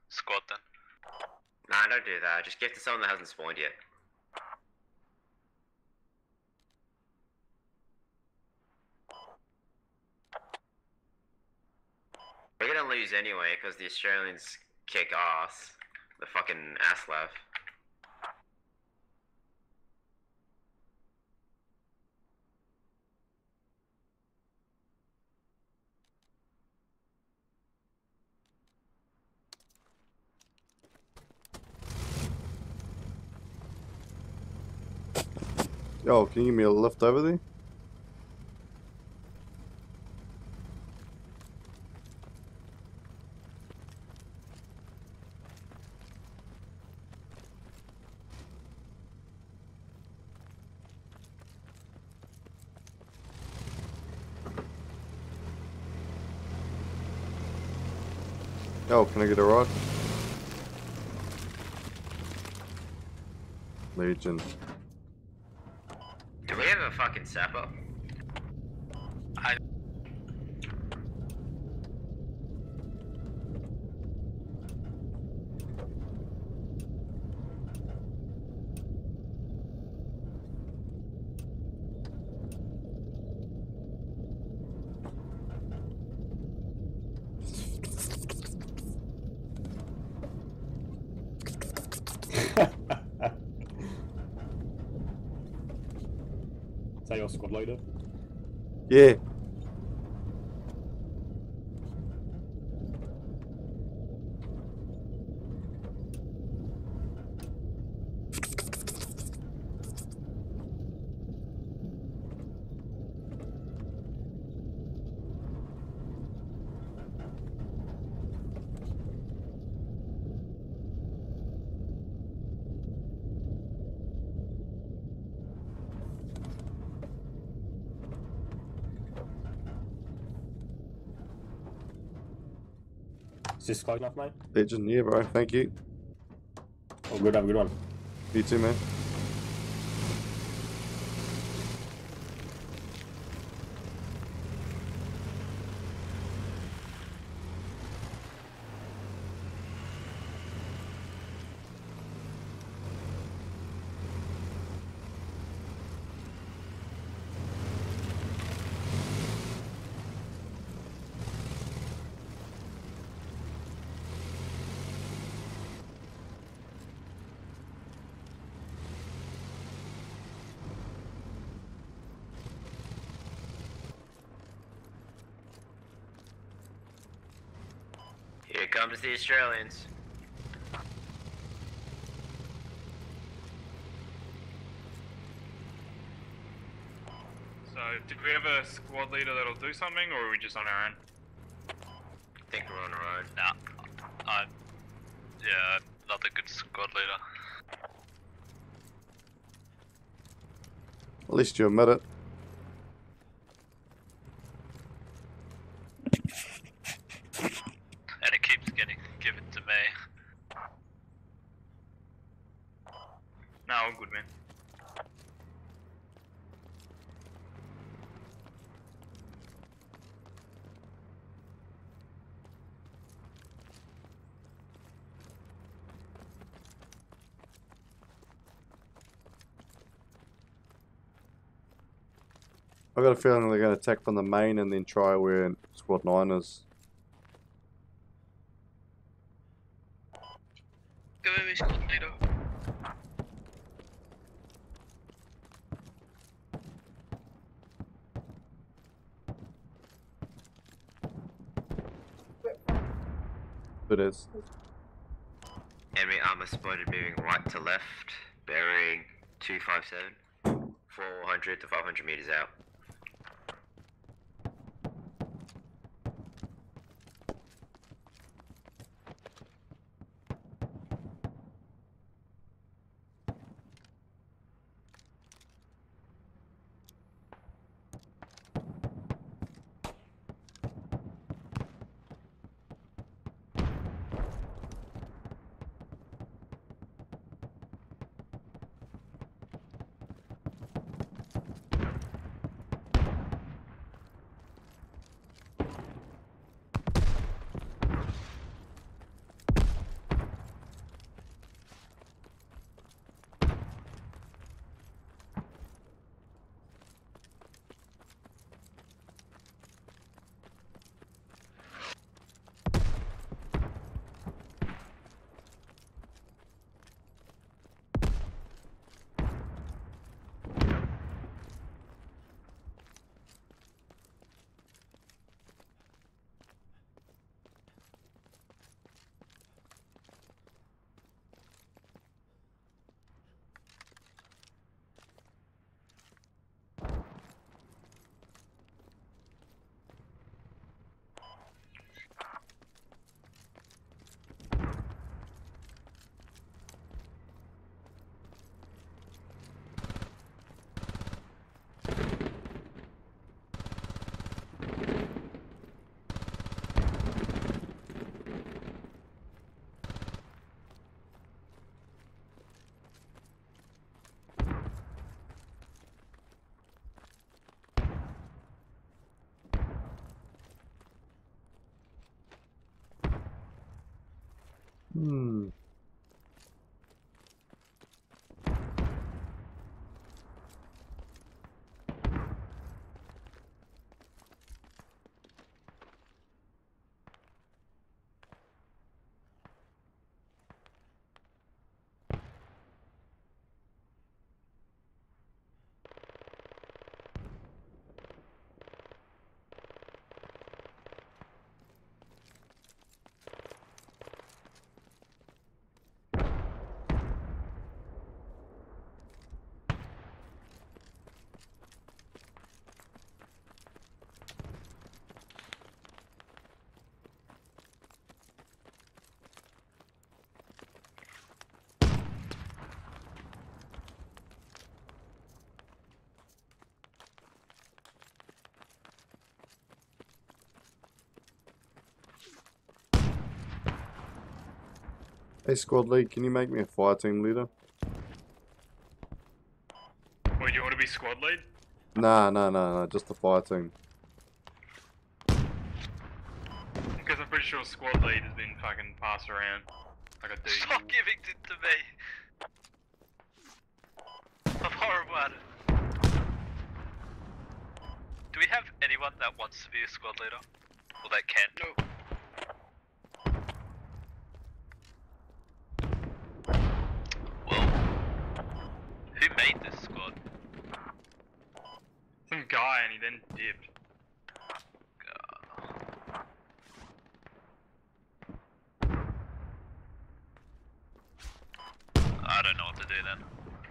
squad then. Nah, don't do that. Just give to someone that hasn't spawned yet. We're gonna lose anyway because the Australians kick ass. The fucking Aslav. Yo, can you give me a lift over there? Yo, can I get a rod? Legion. Do we have a fucking sapper? Is that your squad leader? Yeah. Is this close enough, mate? Legion, yeah, bro. Thank you. Oh, good, have a good one. You too, man. Here comes the Australians. So, did we have a squad leader that'll do something, or are we just on our own? I think we're on our own. Nah, yeah, not a good squad leader. At least you admit it. And it keeps getting given to me. No, all good, man. I've got a feeling they're going to attack from the main and then try where Squad 9 is. Go with me, squad leader. It is. Enemy armor spotted moving right to left, bearing 257, 400 to 500 meters out. Hmm. Hey, squad lead, can you make me a fire team leader? Wait, you want to be squad lead? Nah, just a fire team. Because I'm pretty sure squad lead has been fucking passed around. Like a D. Stop giving it to me. I'm horrible at it. Do we have anyone that wants to be a squad leader? Or that can? No. Well, who made this squad? Some guy and he then dipped. I don't know what to do then.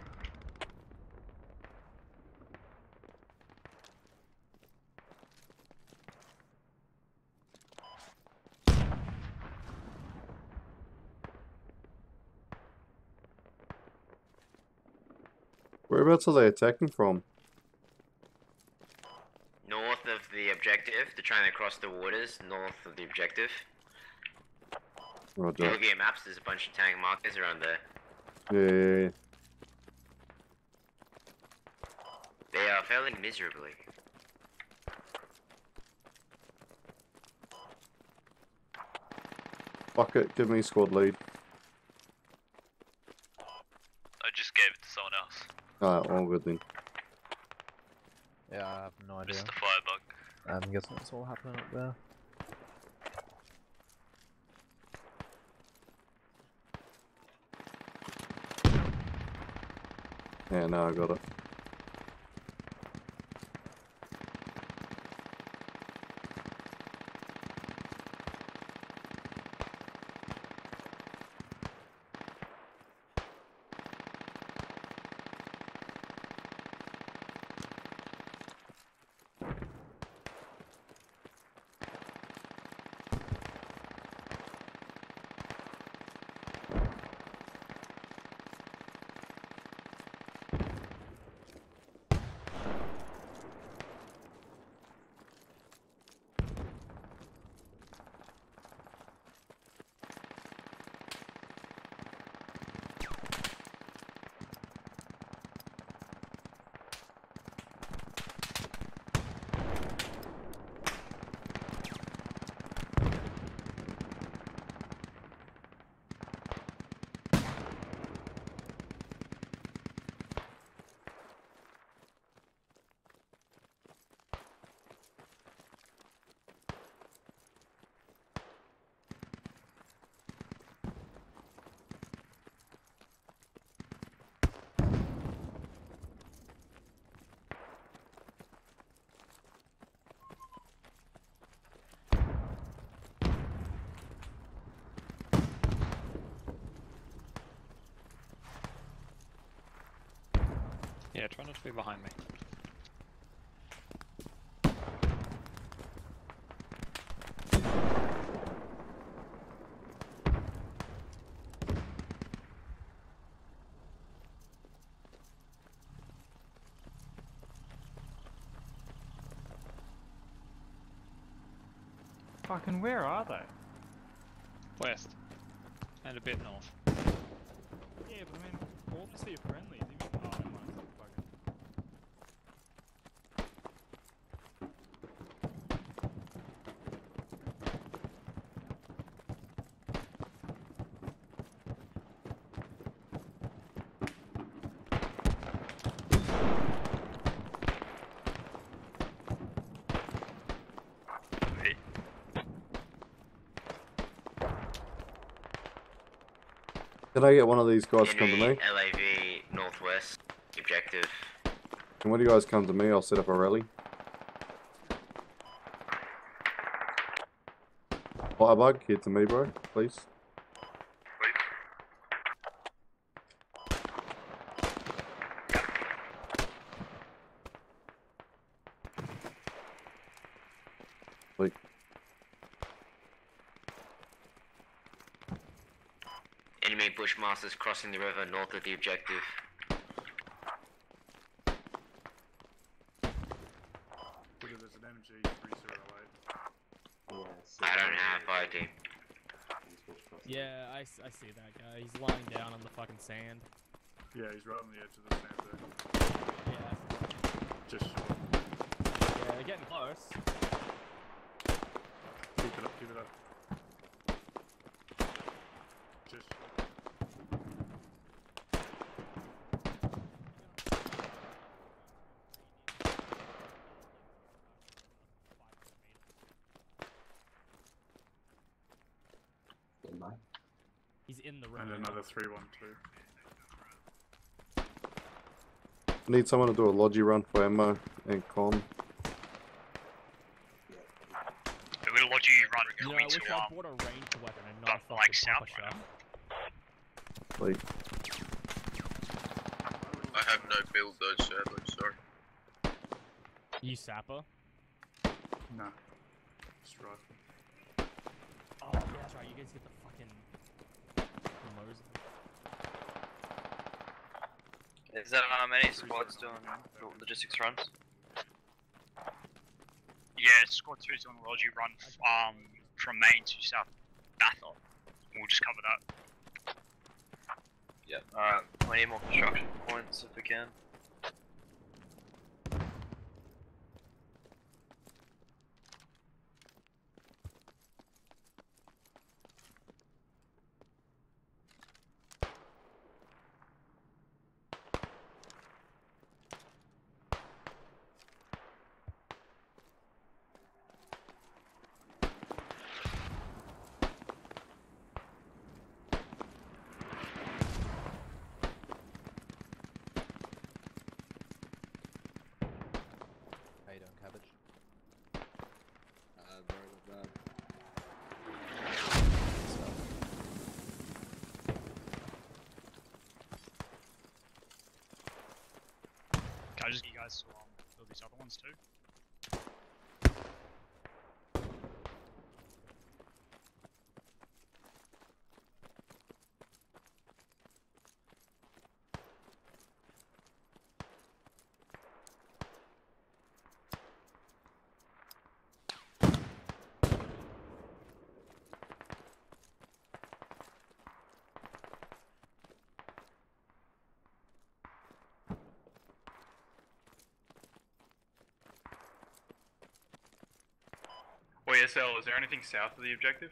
Whereabouts are they attacking from? North of the objective. They're trying to cross the waters north of the objective. If you Roger. look at your maps, there's a bunch of tank markers around there. Yeah. They are failing miserably. Fuck it, give me squad lead. I just gave it to someone else. Alright, all good then. Yeah, I have no idea. Mr. Firebug. I'm guessing it's all happening up there. Yeah, no, I got it. Yeah, try not to be behind me. Fucking where are they? West. And a bit north. Yeah, but I mean, obviously you're friendly. Even oh, never mind, it's not fucking. Can I get one of these guys to come to Enemy me? LAV northwest. Objective. Can one of you guys come to me? I'll set up a rally. Firebug, here to me, bro, please. Wait. Enemy Bushmasters crossing the river north of the objective. There's an MG 308. I don't have fire team. Yeah, I see that guy. He's lying down on the fucking sand. Yeah, he's right on the edge of the sand there. Yeah. Just short. Yeah, they're getting close. Keep it up, keep it up. Just short. He's in the room. And another 312. I need someone to do a logi run for ammo and con. It will let you run You know, I going wish to I bought a ranged weapon and not a fucking like south papa shot. Wait. I have no build though, sadly, sorry. You sapper? Nah. Just rifle. Oh, yeah, that's right. You guys get the fucking Mosin. Is there any squads doing logistics runs? Yeah, squad 2's doing a logi run from Maine to South Bathurst. We'll just cover that. Yep. Alright, we need more construction points if we can. How you doing, Cabbage? Very bad. Can I just get you guys to build these other ones too? OSL, is there anything south of the objective?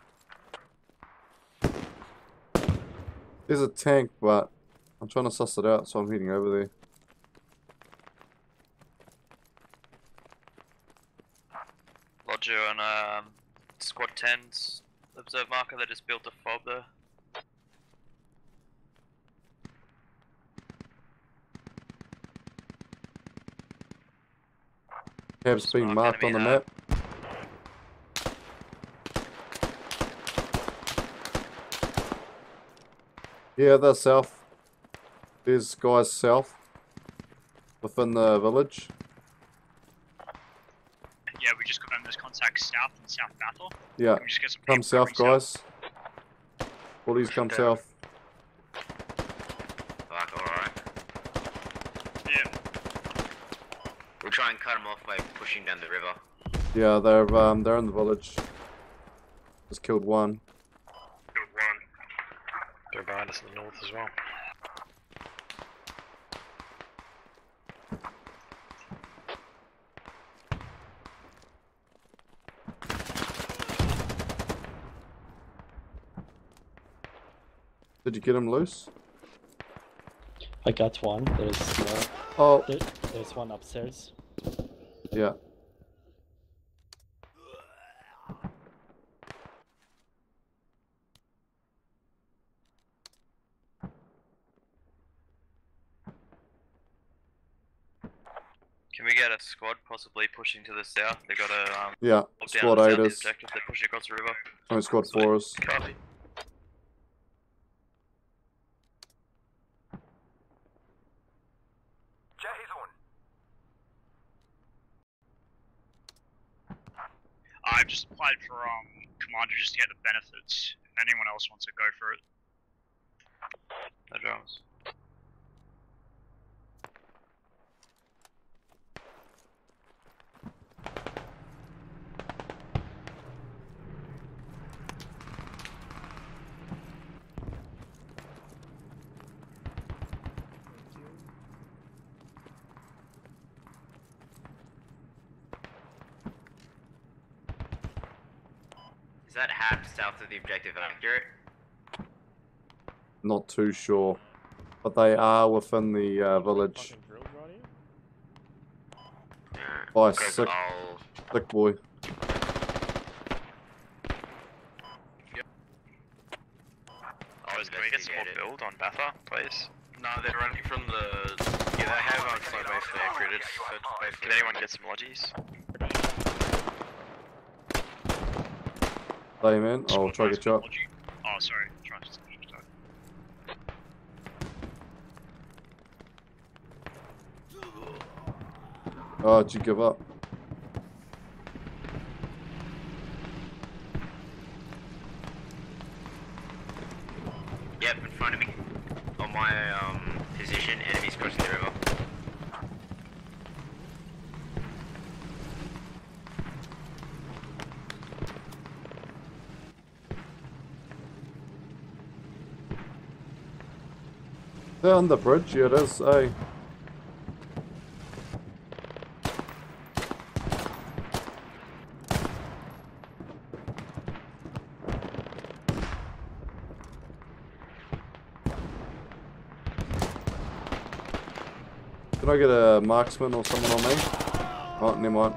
There's a tank, but I'm trying to suss it out, so I'm heading over there. Roger on squad 10's observe marker, they just built a fob there. Cab's being marked on the map. Yeah, they're south. There's guys south. Within the village. Yeah, we just confirmed those contacts south and South Battle. Yeah. Can we just get some Come people south, covering guys. All these come south. Fuck, alright. Yeah. We'll try and cut them off by pushing down the river. Yeah, they're in the village. Just killed one. Killed one. They're behind us in the north as well. Did you get him loose? I got one. Oh. There's one upstairs. Yeah. Can we get a squad possibly pushing to the south? They got a Yeah, lock down squad the 8 south is. objective. They're pushing across the river. Only squad 4 is. Copy. I've just applied for commander just to get the benefits. If anyone else wants to go for it. No dramas. Is that HAP south of the objective accurate? Not too sure. But they are within the village. By sick boy. Can we get some more build on Batha, please? No, they're running from the. Yeah, they have on site basically accurate. Can anyone get some lodgies? Hey man, I'll try to get you up. Oh, sorry. Trust. Oh, did you give up? Yep, in front of me. On my position, enemies crossing the river. They're on the bridge, yeah it is, hey. Can I get a marksman or someone on me? Oh, never mind.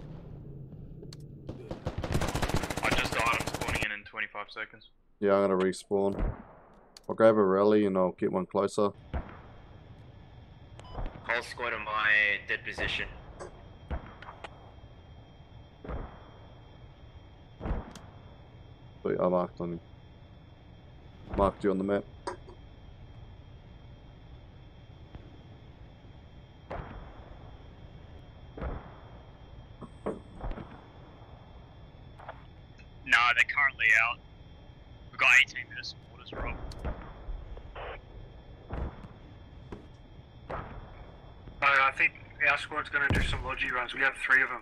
I just died. I'm spawning in 25 seconds. Yeah, I'm gonna respawn. I'll grab a rally and I'll get one closer. Whole squad on my dead position. But I marked you on the map. No, they're currently out. We've got 18 minutes of orders, Rob. I think our squad's going to do some logi runs. We have 3 of them.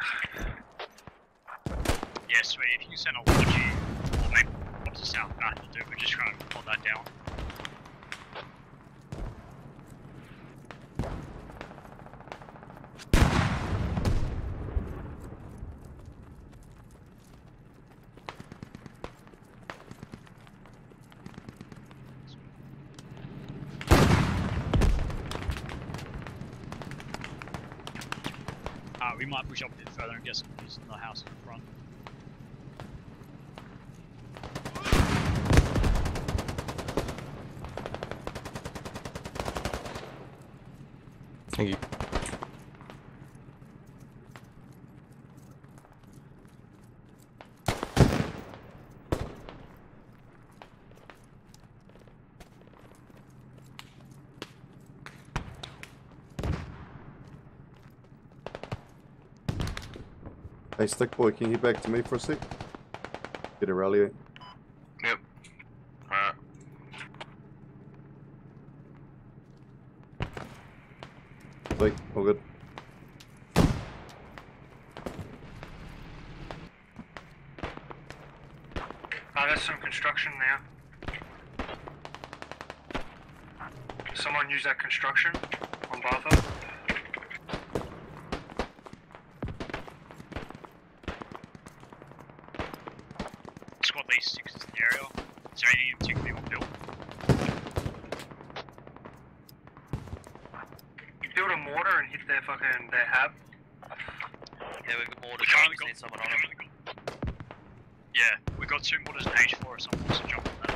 Yeah, sweet. If you send a logi, or maybe up to South Bath will do. We're just trying to hold that down. We might push up a bit further and get some news in the house in front. Thank you. Hey stick boy, can you head back to me for a sec? Get a rally. Yep. Alright. Sweet, all good. There's some construction now. Someone use that construction on Bartha. Squad least 6 is in the area. Is there anything in particular you want built? Build a mortar and hit their hab. Yeah, we've got mortars. We We just need someone on them. Yeah, we got 2 mortars in H4 if someone wants to jump on that.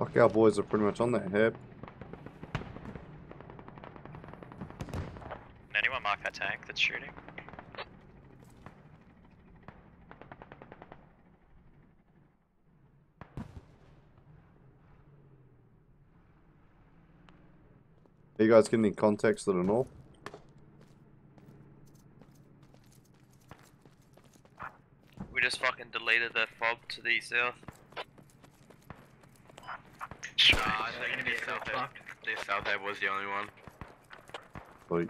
Fuck, our boys are pretty much on that herb. Can anyone mark that tank that's shooting? Are you guys getting any context to the north? We just fucking deleted the fob to the south. I think the south head was the only one. Sweet.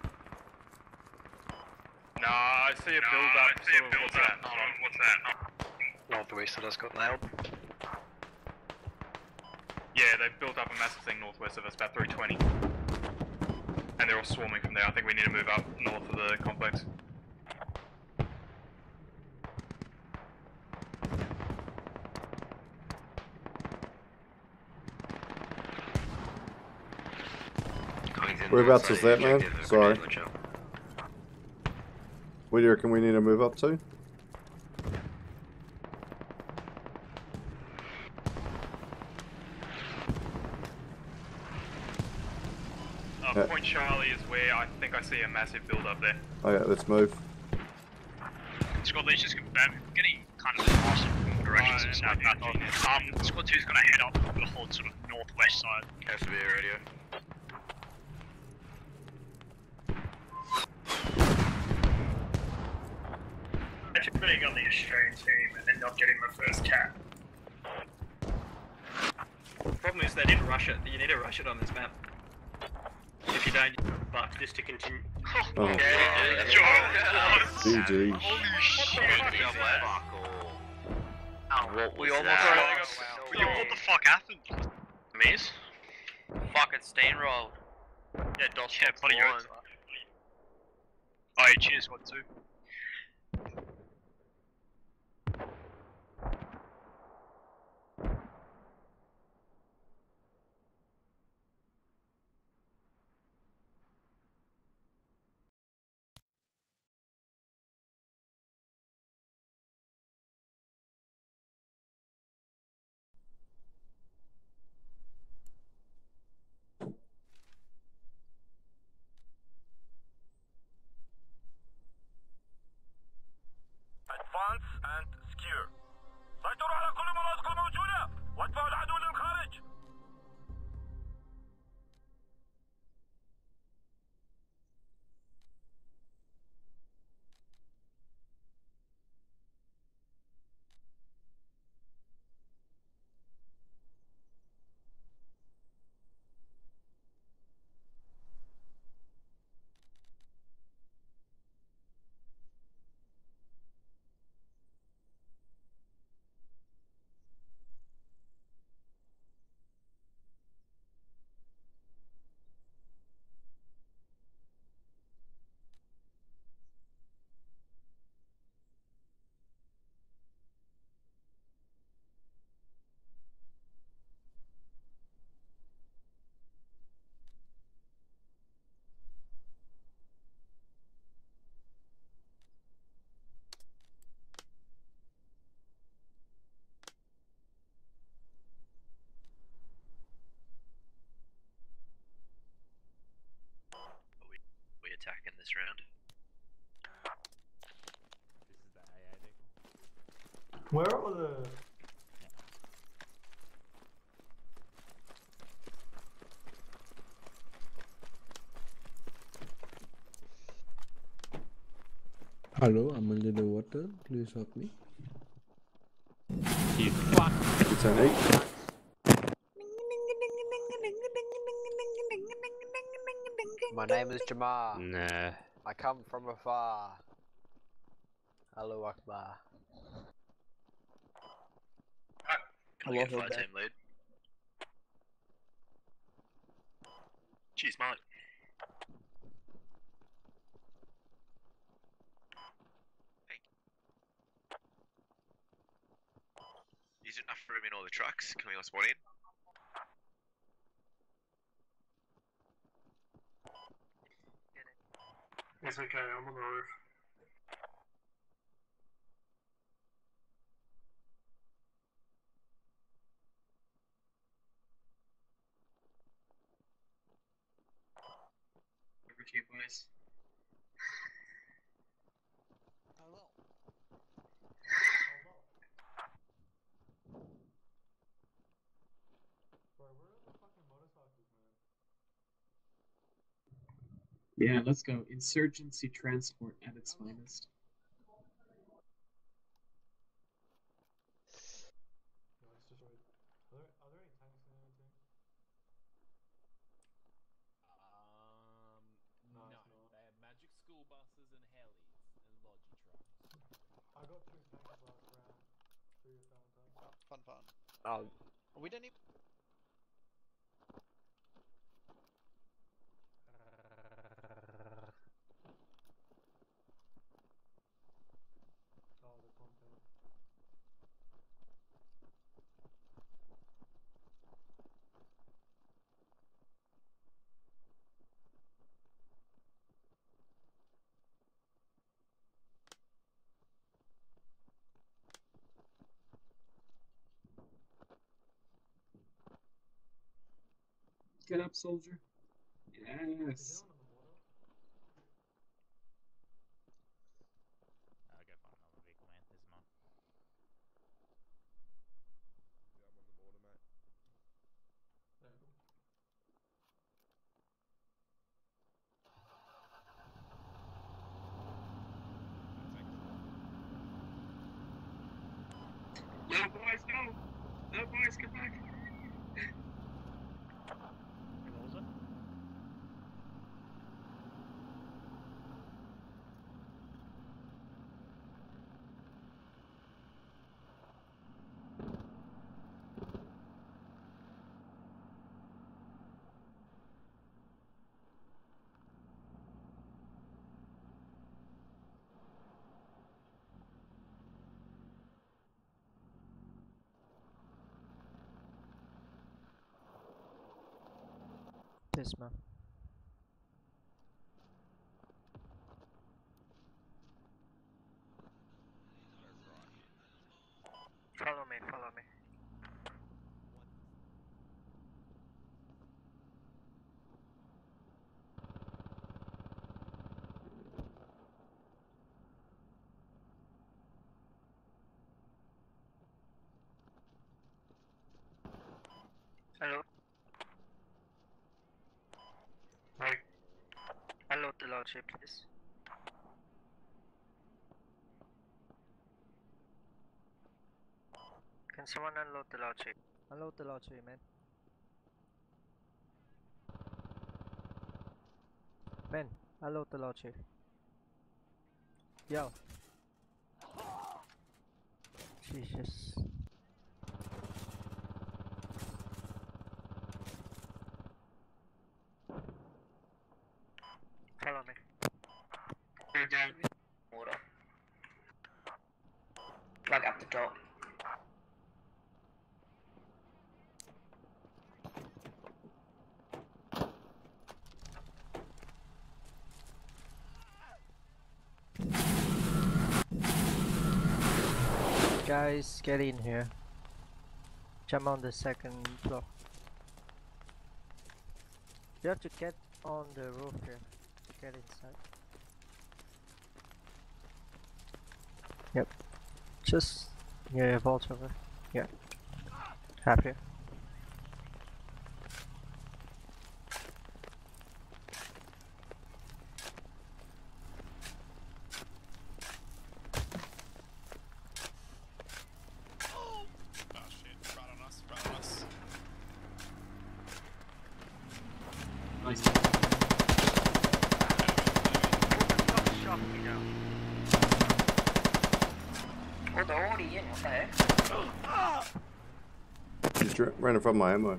Nah, I see a build up. What's that? Hold on, what's that? Northwest of us got nailed. Yeah, they've built up a massive thing northwest of us, about 320. And they're all swarming from there. I think we need to move up north of the complex. Whereabouts is that, man? Sorry. Where do you reckon we need to move up to? Point Charlie is where I think I see a massive build up there. Oh yeah, let's move. Squad leader's just confirmed. We're getting kind of lost in all directions of South Bathon. Squad 2's gonna head up the whole sort of northwest side. Has to be a radio. Actually putting on the Australian team and then not getting the first cat. Problem is they didn't rush it. You need to rush it on this map. If you don't, but just to continue. Oh. GG. Holy shit! What We was almost that? lost. What the fuck happened? Miss? Fucking steamrolled. Yeah, DOS bloody yours. Oh, yeah, cheers, Squad 2. advance and secure. سيطروا على كل المناطق الموجودة وادفعوا العدو للخارج. We attacking this round. Where are the... Hello, I'm a little water. Please help me. It's an 8. My name is Jamar. Nah. I come from afar. Allahu Akbar. Can we get fire team lead? Cheers, mate. Is there enough room in all the trucks? Can we all spawn in? It's okay, I'm on the roof. you, boys. Yeah, let's go. Insurgency transport at its finest. No, they have magic school buses and helis and logi trucks. I got 2 tanks last round. 3 at Valentine. Fun. Oh. We don't even. Oh, the content. Get up, soldier. Yes. I'll go find another vehicle, man. This is mine. Yeah, I'm on the border, mate. No, boys, no! No, boys, come back! What was it? Pisma. Follow me, follow me. Hello. Hi. Hello, the lordship, please. Can someone unload the lordship? Unload the lottery, man. Man, unload the lottery. Yo. Jesus. Follow me. Go down. Water. Like up the top. Guys, get in here. Jump on the second floor. You have to get on the roof here to get inside. Yep. Just near your vault over. Yeah. Happy. Oh shit, right on us, right on us. Nice. Shot me down. Oh, they're already in, what the heck? Just ran from my ammo.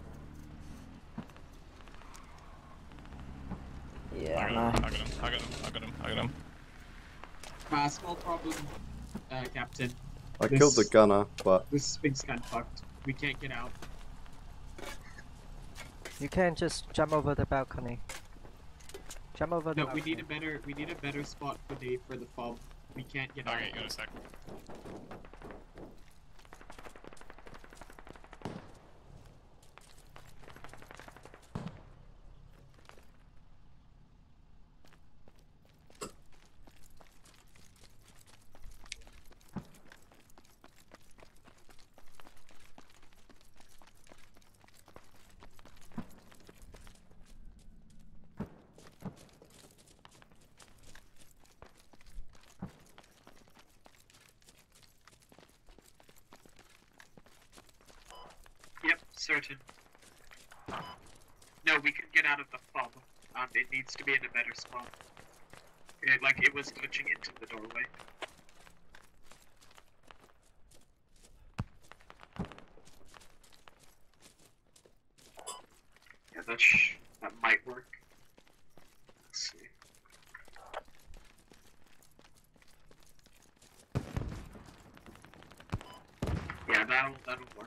Yeah, I got him. Small problem, Captain. I killed the gunner, but This thing's kind of fucked. We can't get out. You can't just jump over the balcony. Jump over the No, we balcony. need a better spot for the fob. We can't get out. Okay, give it a sec. certain. No, we can get out of the fob. It needs to be in a better spot. It was touching into the doorway. Yeah, that might work. Let's see. Yeah, that'll work.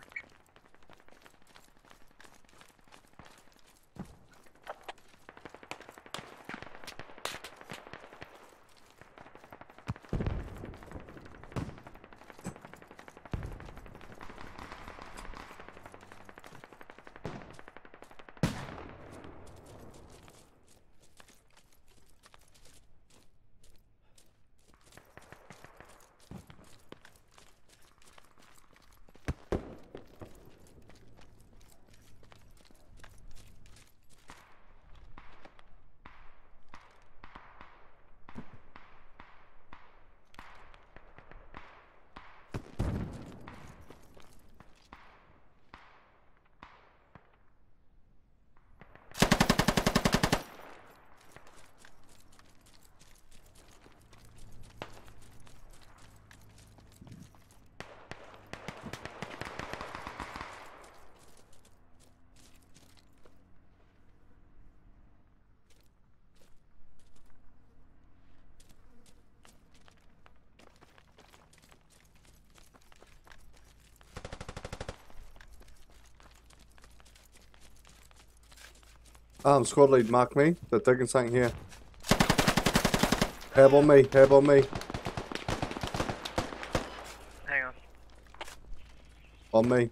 Squad lead, mark me. They're digging something here. Have on me, have on me. Hang on. On me.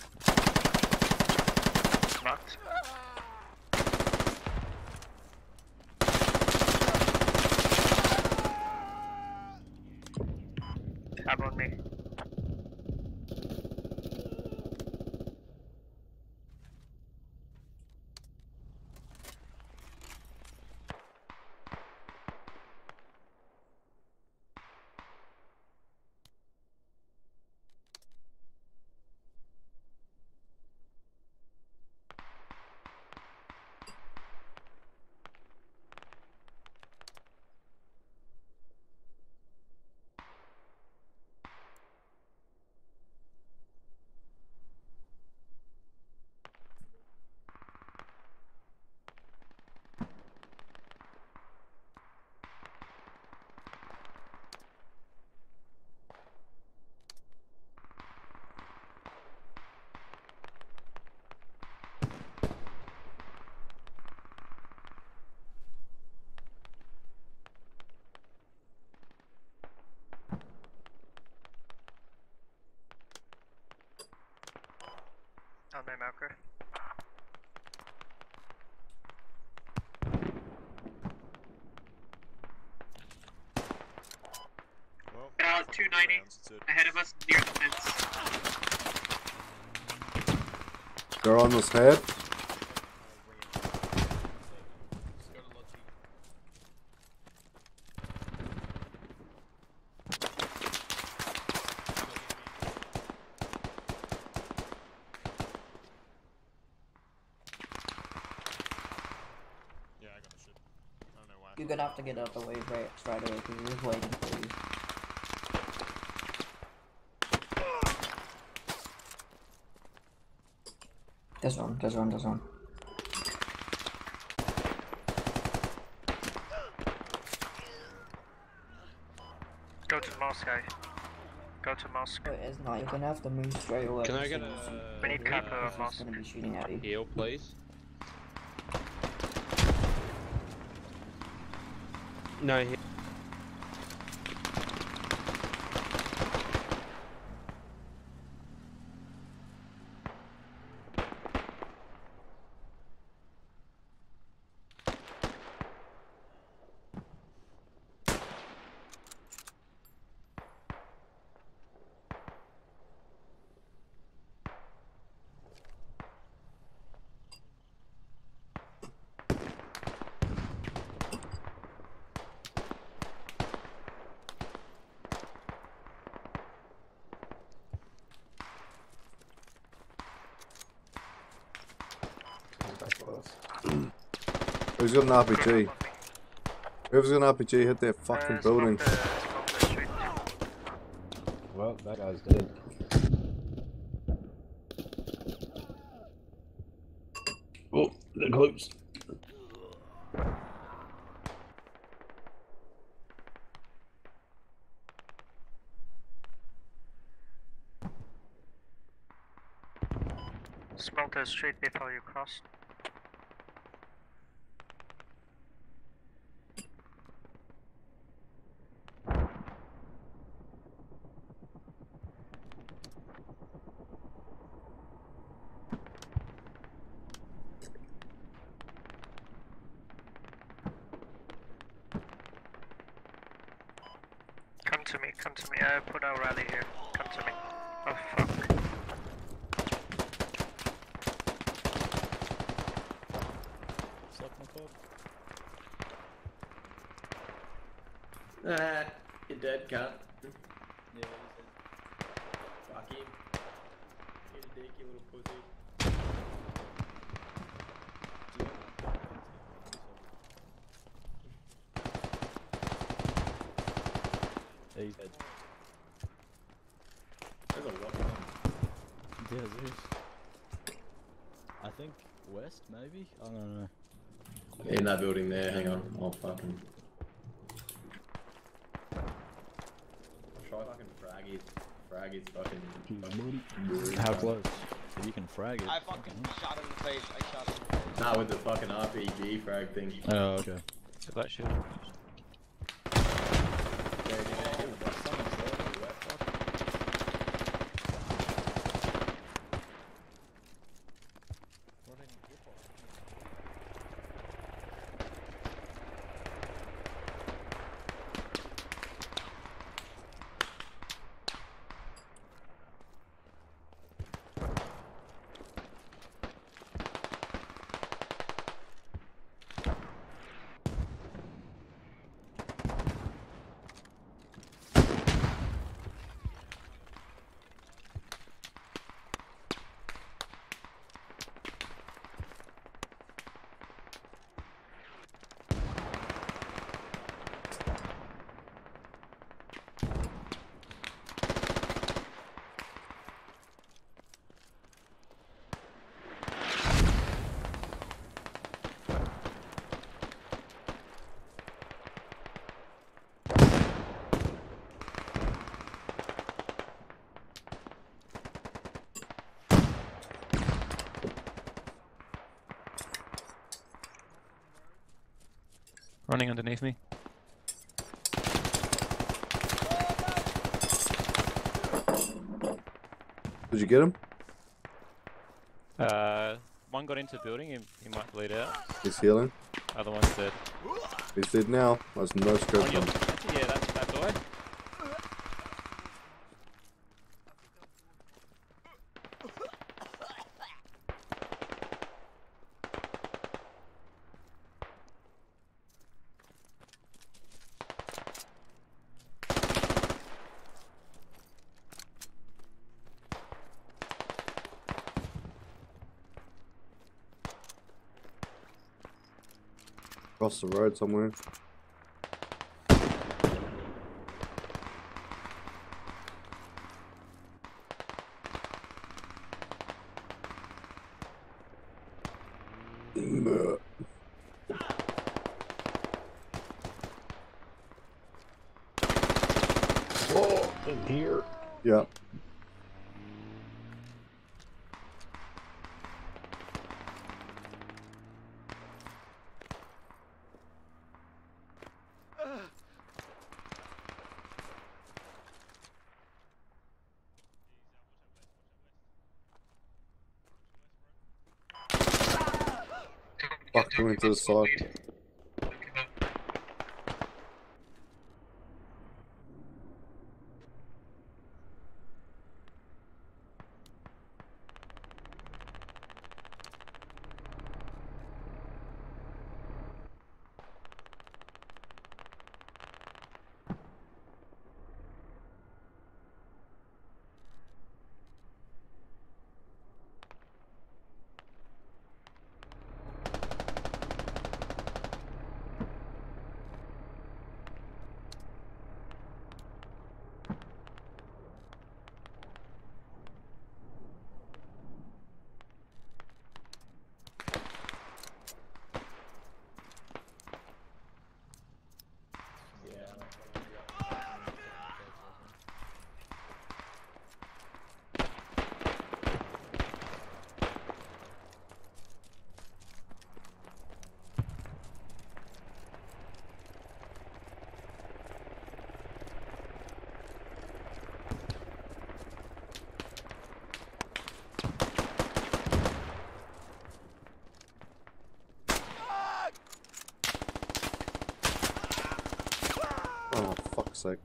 Marked. Tab on me. On my marker. Well, 290 ahead of us near the fence. They're on this head. You're gonna have to get out the way right away because he's waiting for you. This one. Go to Moscow. Go to Moscow. It is not. You're gonna have to move straight away. Can I get We need cover of Moscow. Gonna be shooting at you. heal, please? No, he Who's got an RPG? Whoever's got an RPG, hit that fucking building. Well, that guy's dead. Oh, they're close. Smoke the street before you cross. Come to me, I put our rally here. Come to me. Oh fuck. You're dead, cunt. Yeah, fuck him. Eat a dick, you little pussy. He's dead. There's a lot of them. Yeah, there is. I think west, maybe? I don't know. In that building there, hang on. I'll fucking... Try fucking frag it. Frag it fucking... How close? You can frag it. I fucking shot him in the face. I shot him in the face. Nah, with the fucking RPG frag thing. Oh, okay. So that shit. Running underneath me. Did you get him? One got into the building, he might bleed out. He's healing. Other one's dead. He's dead now. There's no scope on him. Yeah, that guy. Across the road somewhere. Oh, in here. Yeah. Fuck, he went to the side. sec.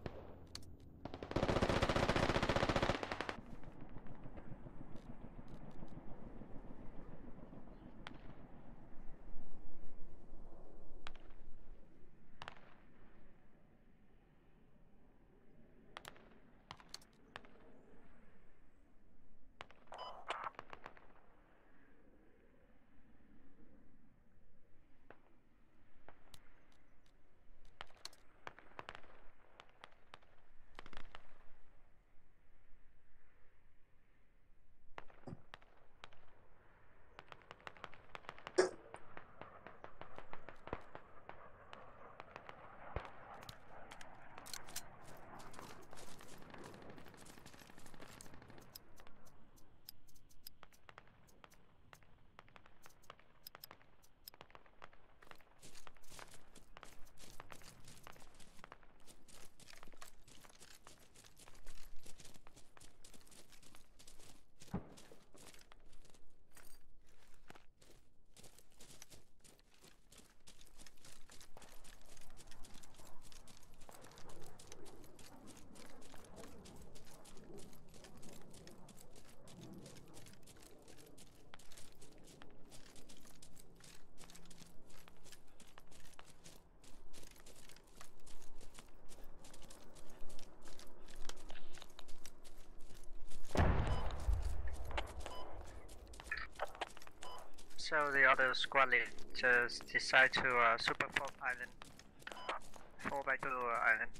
So the other squad leaders decide to super pop island. Fall back to island.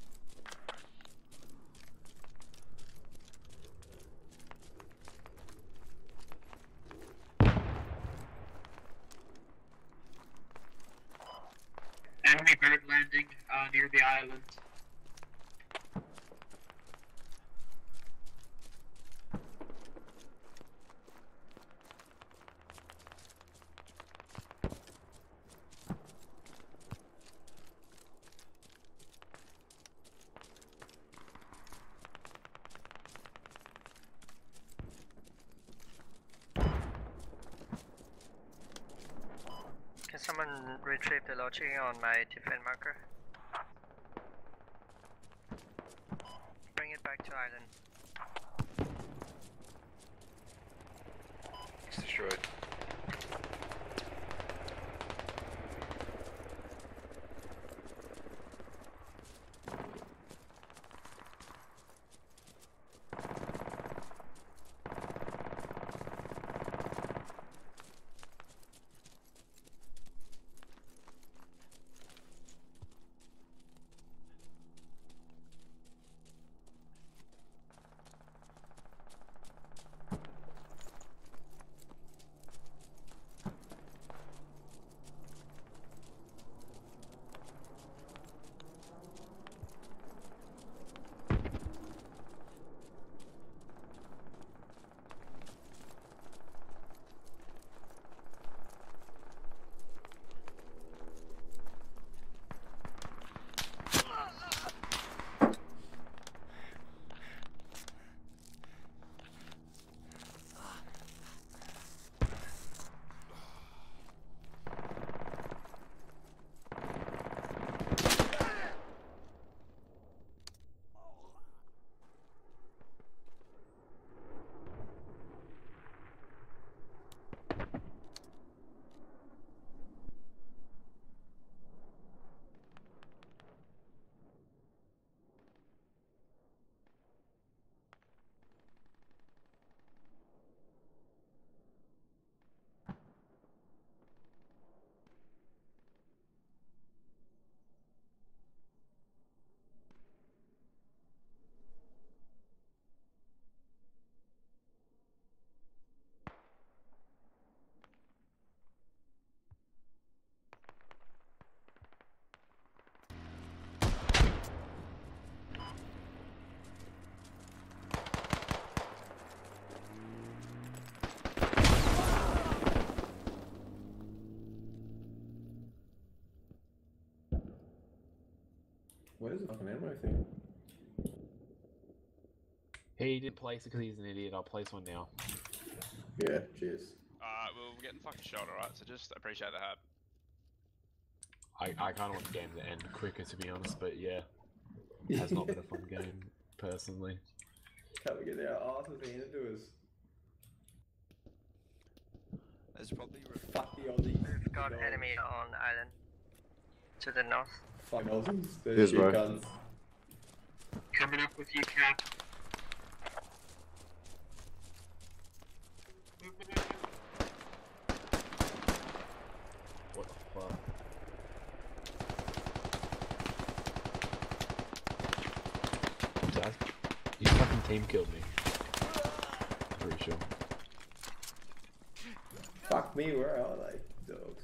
Enemy bird landing near the island. Can someone retrieve the logic on my defense marker? Bring it back to island. It's destroyed. Where's the fucking ammo thing? He didn't place it because he's an idiot. I'll place one now. Yeah, cheers. Well, we're getting fucking shot, alright? So just appreciate the help. I kind of want the game to end quicker, to be honest, but yeah. has not been a fun game, personally. Can't we get their asses handed to us? There's probably Fuck the Aussies. We've got enemy on island. To the north. Fuck Aussies. They're Here's shit bro. guns. Coming up with you, Cap. What the fuck? Dad, your fucking team killed me. I'm pretty sure. Fuck me, where are they? Dogs.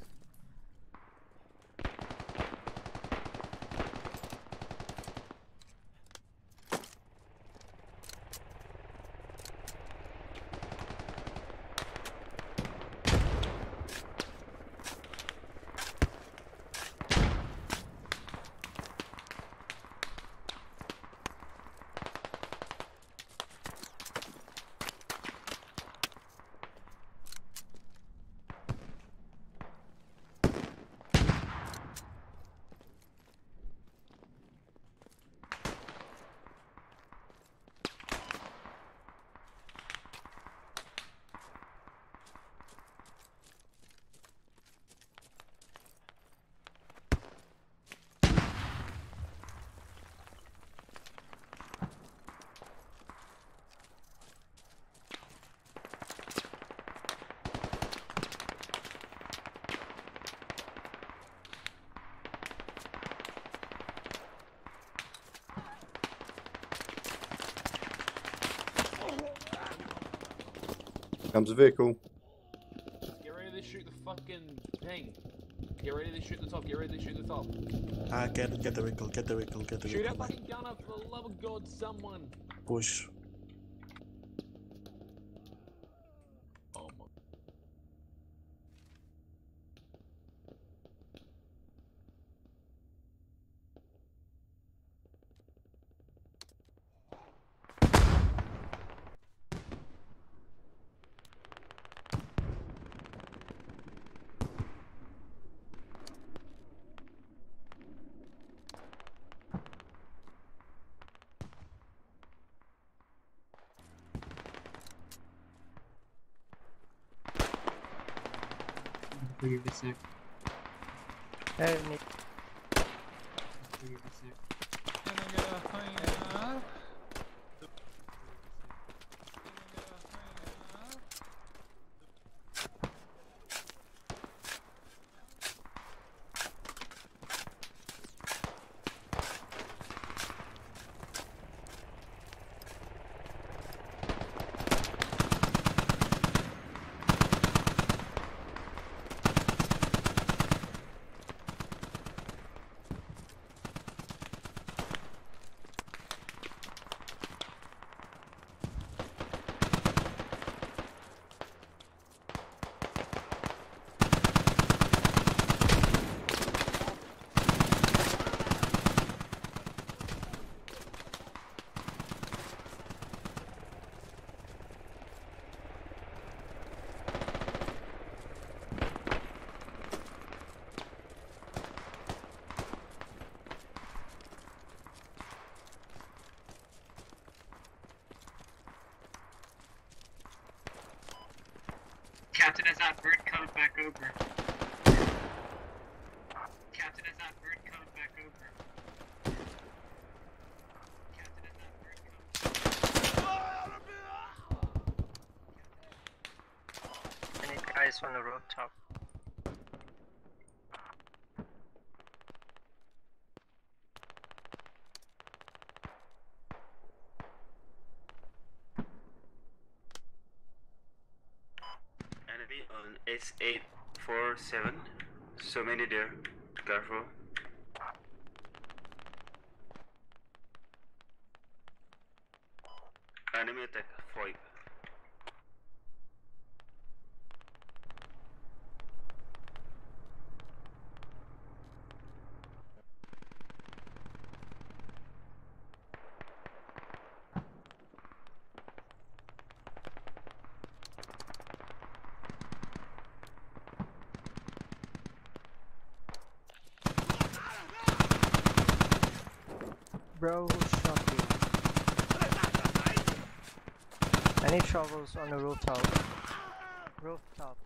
Comes a vehicle. Get ready to shoot the fucking thing. Get ready to shoot the top. Get ready to shoot the top. Get the vehicle, get the vehicle, get the Shoot vehicle. that fucking gun up for the love of God, someone. Push. Oh my. Give me a sec. Enemy. Give me a sec. Captain, is that bird coming back over? Captain, is that bird coming back over? Captain, is that bird coming? Any guys on the rooftop? Enemy on S847. So many there. Careful. Enemy attack 5. Bro, who shot you? Any troubles on the rooftop? Rooftop.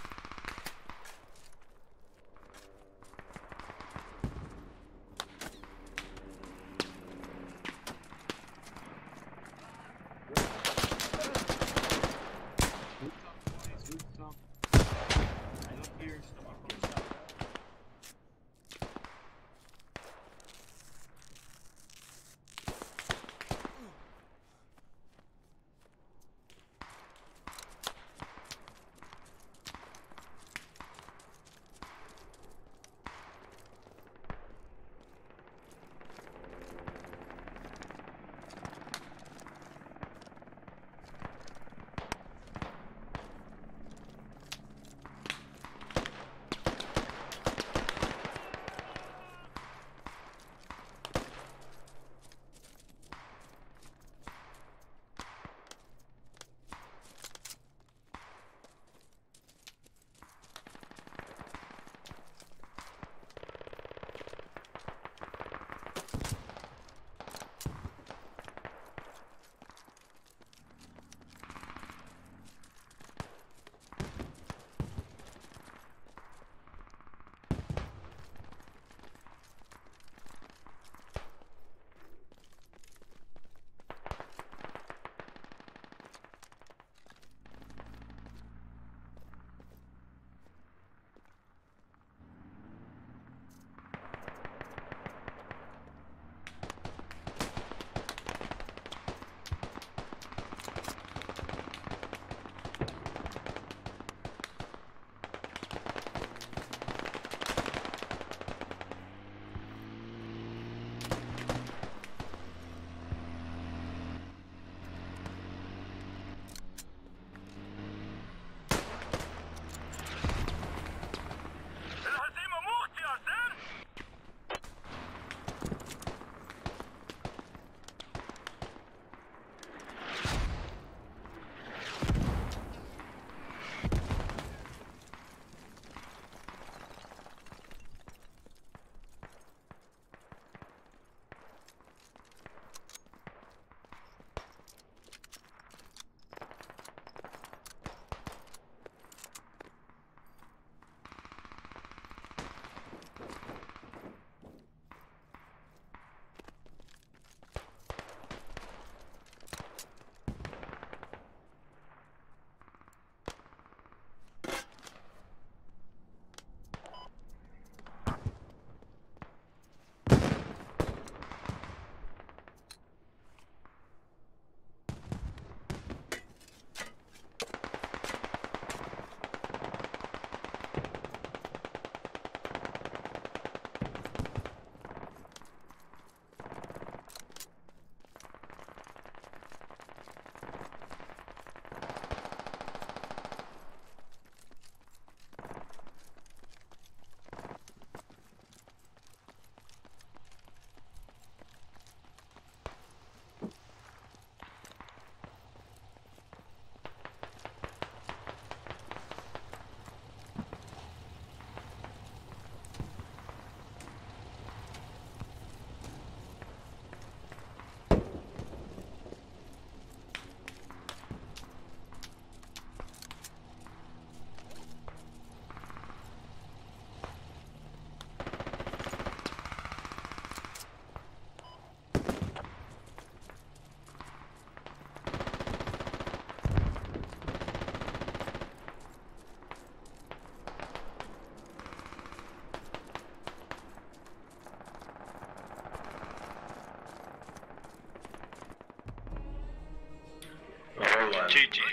GG.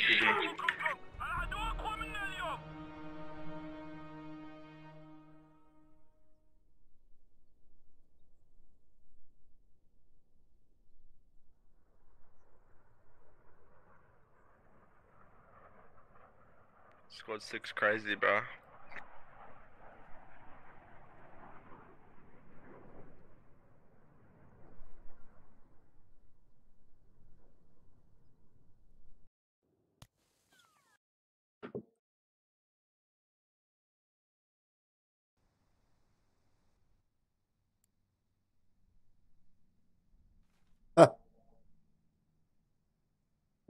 Squad 6 crazy, bro.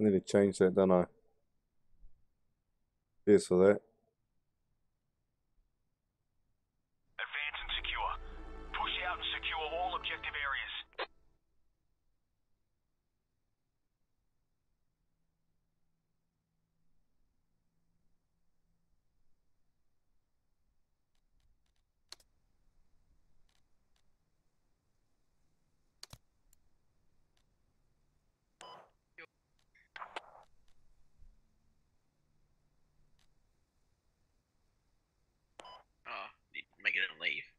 need to change that, don't I? Cheers for that. Advance and secure. Push out and secure all objective areas. Oh, make it and leave.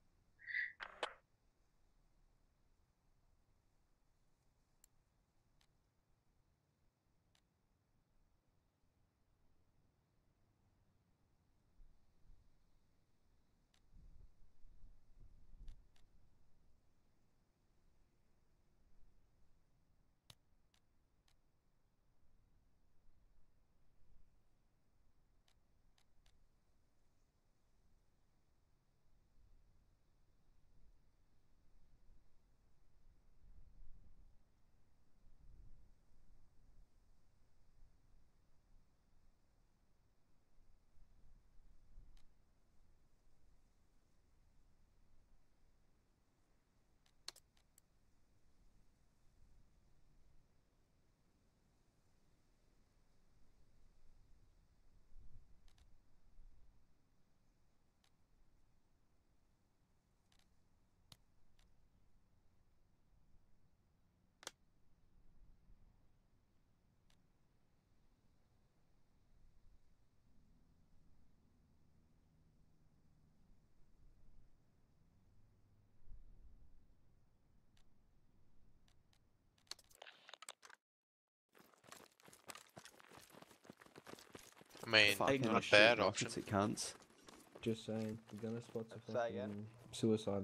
I mean, Fucking not a shit bad rockets option. it cunts. Just saying, you're gonna spot a Say again? fucking suicide.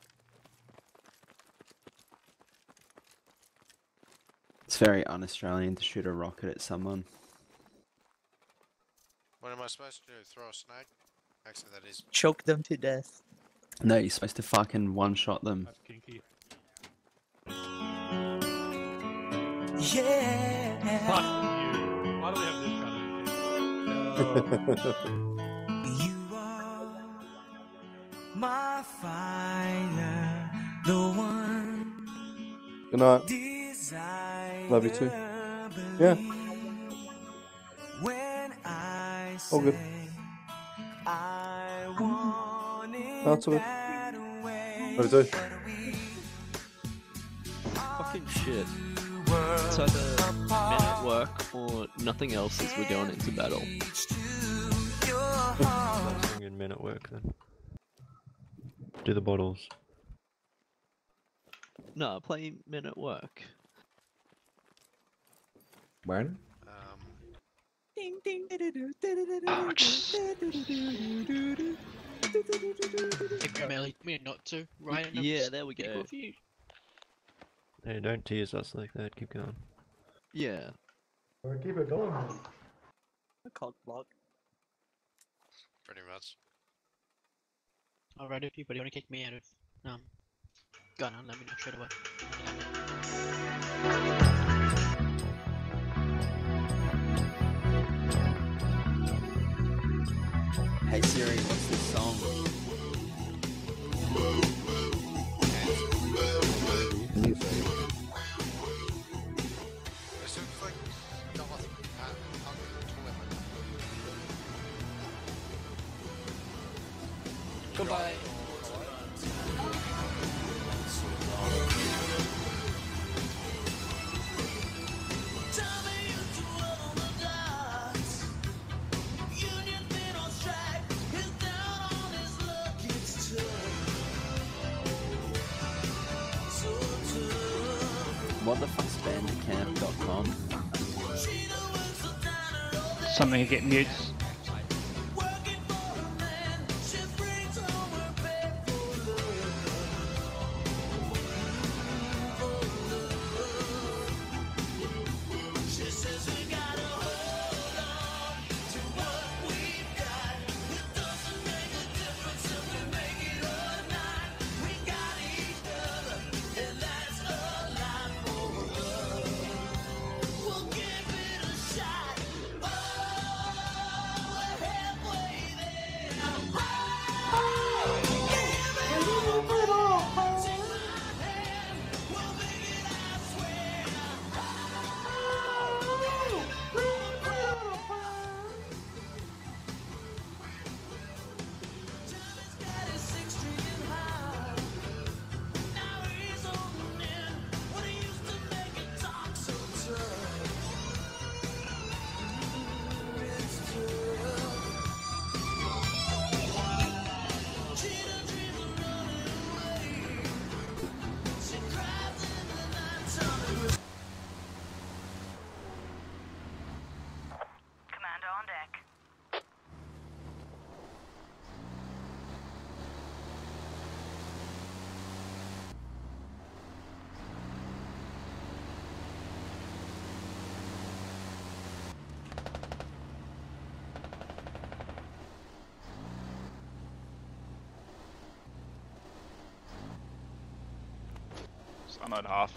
It's very un-Australian to shoot a rocket at someone. What am I supposed to do? Throw a snake? Actually, that is. Choke them to death. No, you're supposed to fucking one-shot them. That's kinky. Yeah. Fuck you. Why do we have this kind You are my fire, the one. Good night. Love you too. Yeah. When I All good. I want it That's all good. that way. Love you too. Fucking shit. It's either men at work or nothing else as we're going into battle. In men at work then. Do the bottles. No, play men at work. When? Ding ding ding ding Melee, me not to, right? Yeah, there we go. Hey, don't tease us like that, keep going. Yeah. Or keep it going. A cock block. Pretty much. Alright, if you want to kick me out of gun on, let me know straight away. Hey Siri, what's this song? This looks like Darth Goodbye. What the fuck's bandcamp.com? Something to get mutes. I know half.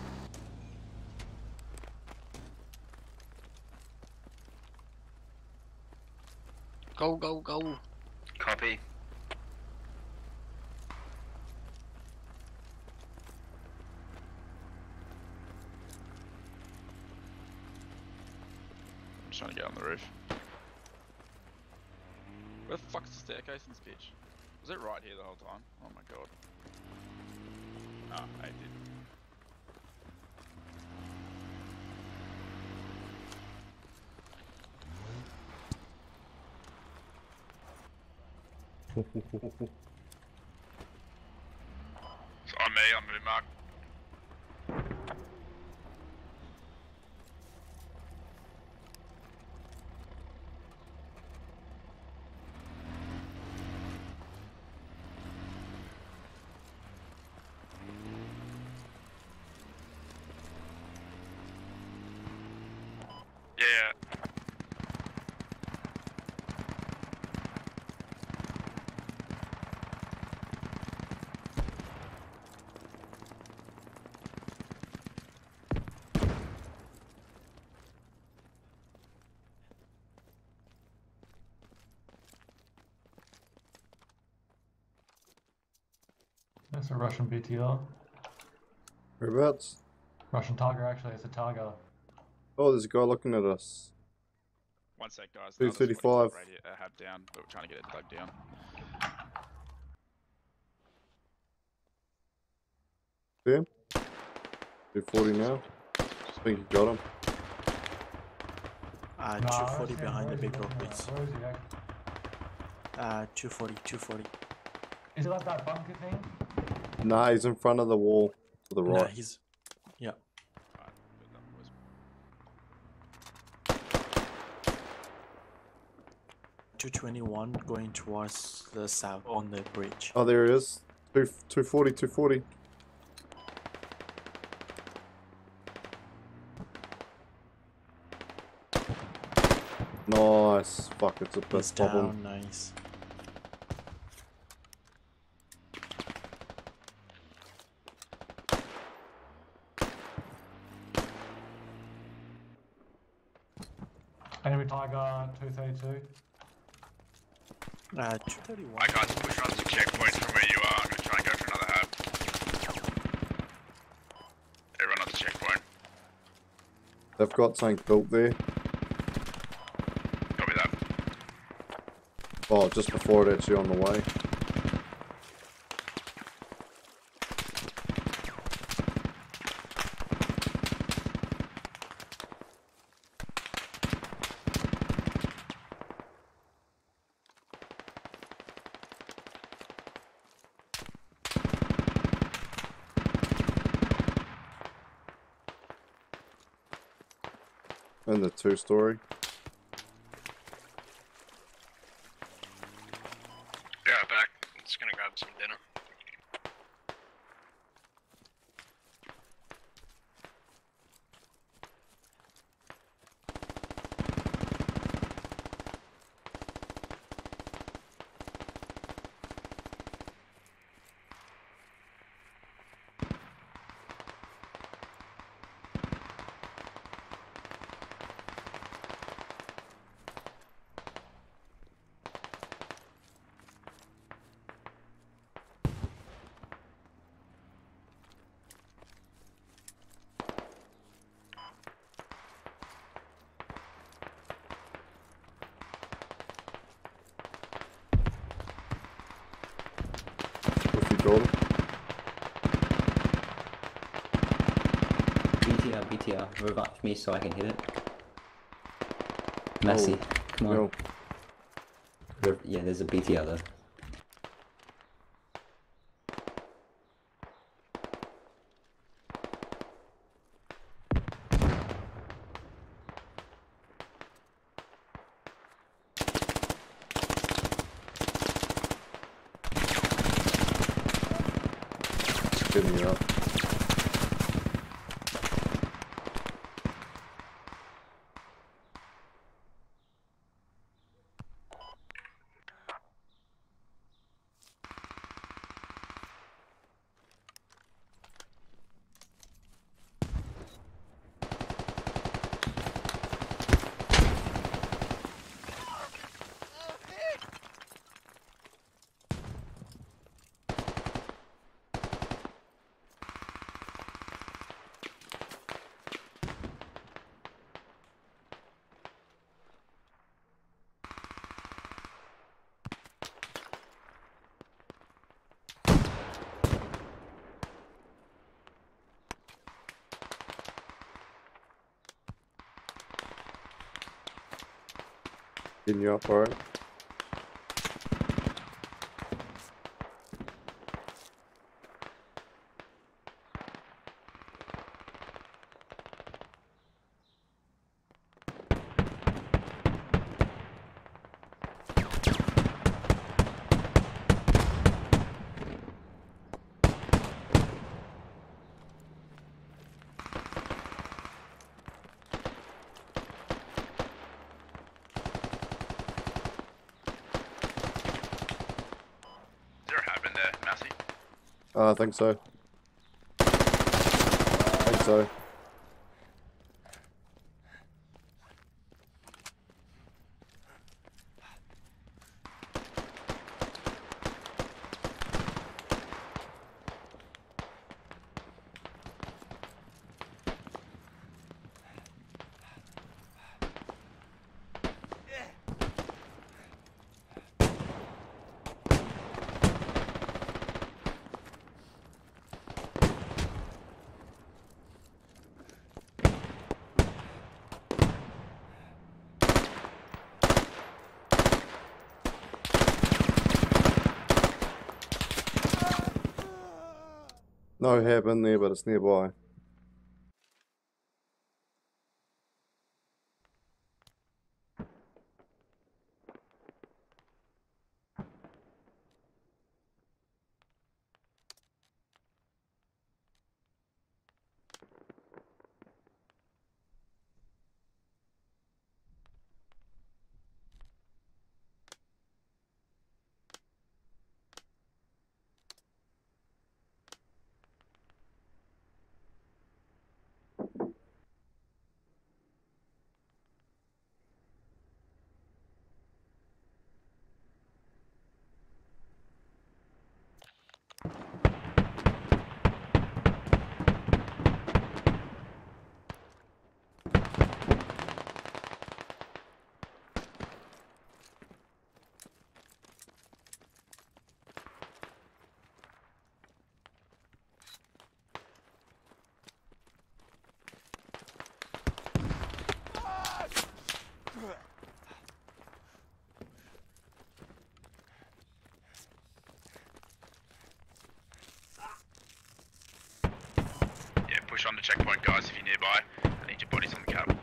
Go, go, go. Copy. I'm just trying to get on the roof. Where the fuck's the staircase in this bitch? Was it right here the whole time? Oh my god. Ah, I did. It's on me, I'm moving mark. Yeah. That's a Russian BTR. Whereabouts? Russian Tiger, actually, it's a Tiger. Oh, there's a guy looking at us. One sec, guys. 235. Hab down, but we're trying to get it dug down. Yeah. 240 now. I think you got him. 240 behind the big rock, please. Where is he, actually? 240, 240. Is it like that bunker thing? Nah, he's in front of the wall to the right. Nah, he's... Yeah. 221 going towards the south on the bridge. Oh, there he is. 240, 240. Nice. Fuck, it's a bit He's problem. down, nice. Enemy Tiger 232. 231. I got to push on to checkpoints from where you are. I'm gonna try and go for another hab. Everyone on the checkpoint. They've got something built there. Copy that. Oh, just before it, actually on the way. And the 2-story. Yeah, back. I'm just gonna grab some dinner. If you got him. BTR, revive me so I can hit it. Massey, come on. Yeah, there's a BTR though. Getting you up. Getting you up, alright? I think so. I think so. No hab in there, but it's nearby. Push on the checkpoint, guys, if you're nearby. I need your bodies on the cab.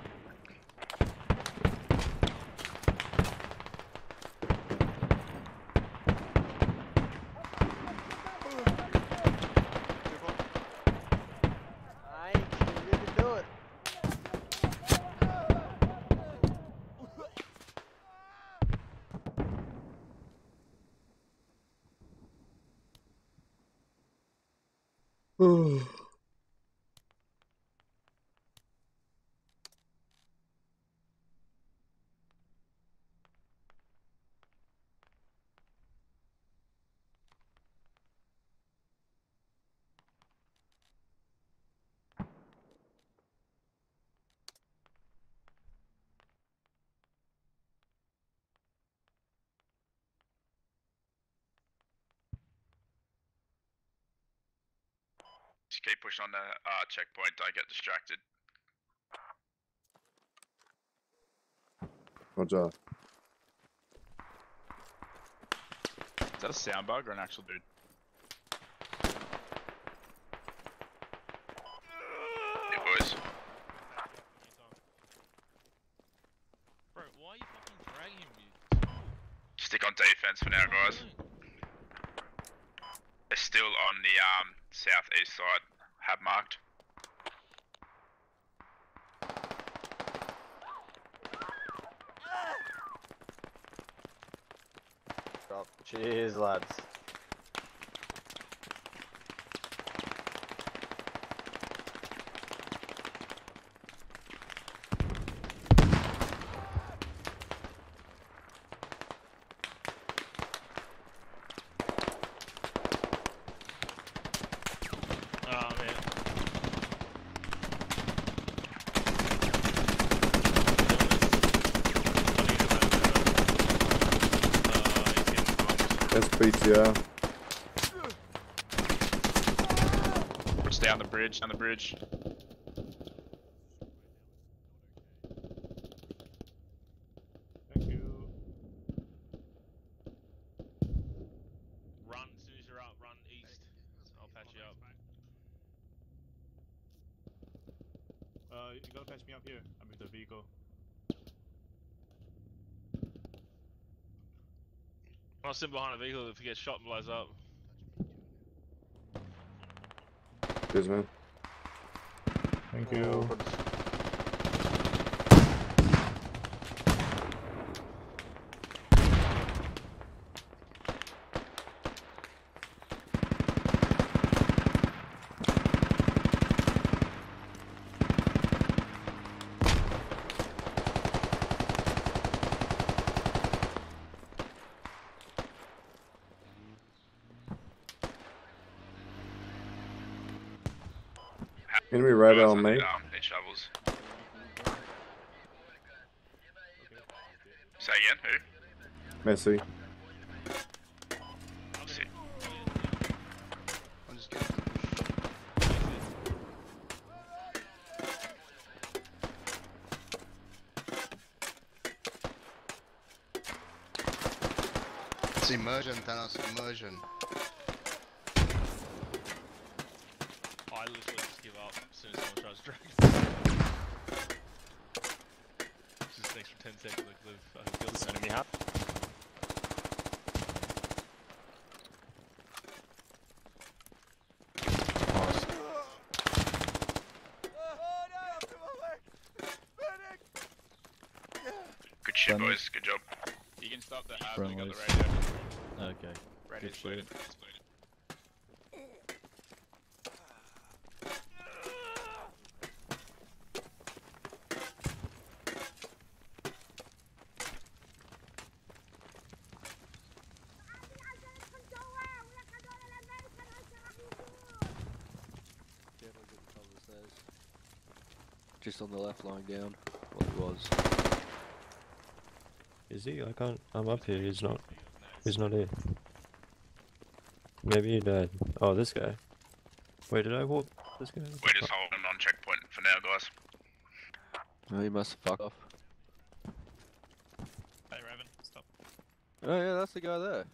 Just keep pushing on the checkpoint, don't get distracted. Roger. Is that a sound bug or an actual dude? Yeah, boys. Bro, why are you fucking dragging me? Stick on defense for now, guys. They're still on the southeast side, hab marked. Cheers, lads. That's BTR. It's down the bridge, down the bridge. Thank you. up. You gotta patch me up here. I'm with the vehicle. I'll sit behind a vehicle if he gets shot and blows up. Cheers, man. Thank you. Enemy radar on me. Need shovels. Say again, who? Messi. See. I'm just It's immersion, Thanos, immersion. I literally just give up as soon as someone tries to drag. Just an extra 10 seconds to live. Kill the enemy hat. Good shit, boys. Good job. You can stop the app. Friendlies. We got the radio. Okay. Radio Good exploded. shit. Exploded. Just on the left, lying down. What he was. Is he? I can't. I'm up here. He's not. He's not here. Maybe he died. Oh, this guy. Wait, did I walk this guy? We're just holding on checkpoint for now, guys. Oh, he must have fucked off. Hey, Raven, stop. Oh yeah, that's the guy there.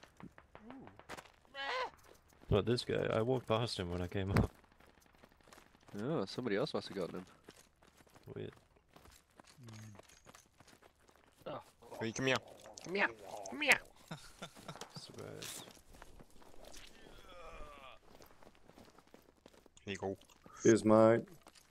Not this guy. I walked past him when I came up. Oh, somebody else must have gotten him. Weird. Hey, come here. Come here. Come here. Surprise. Here you go. Here's mine.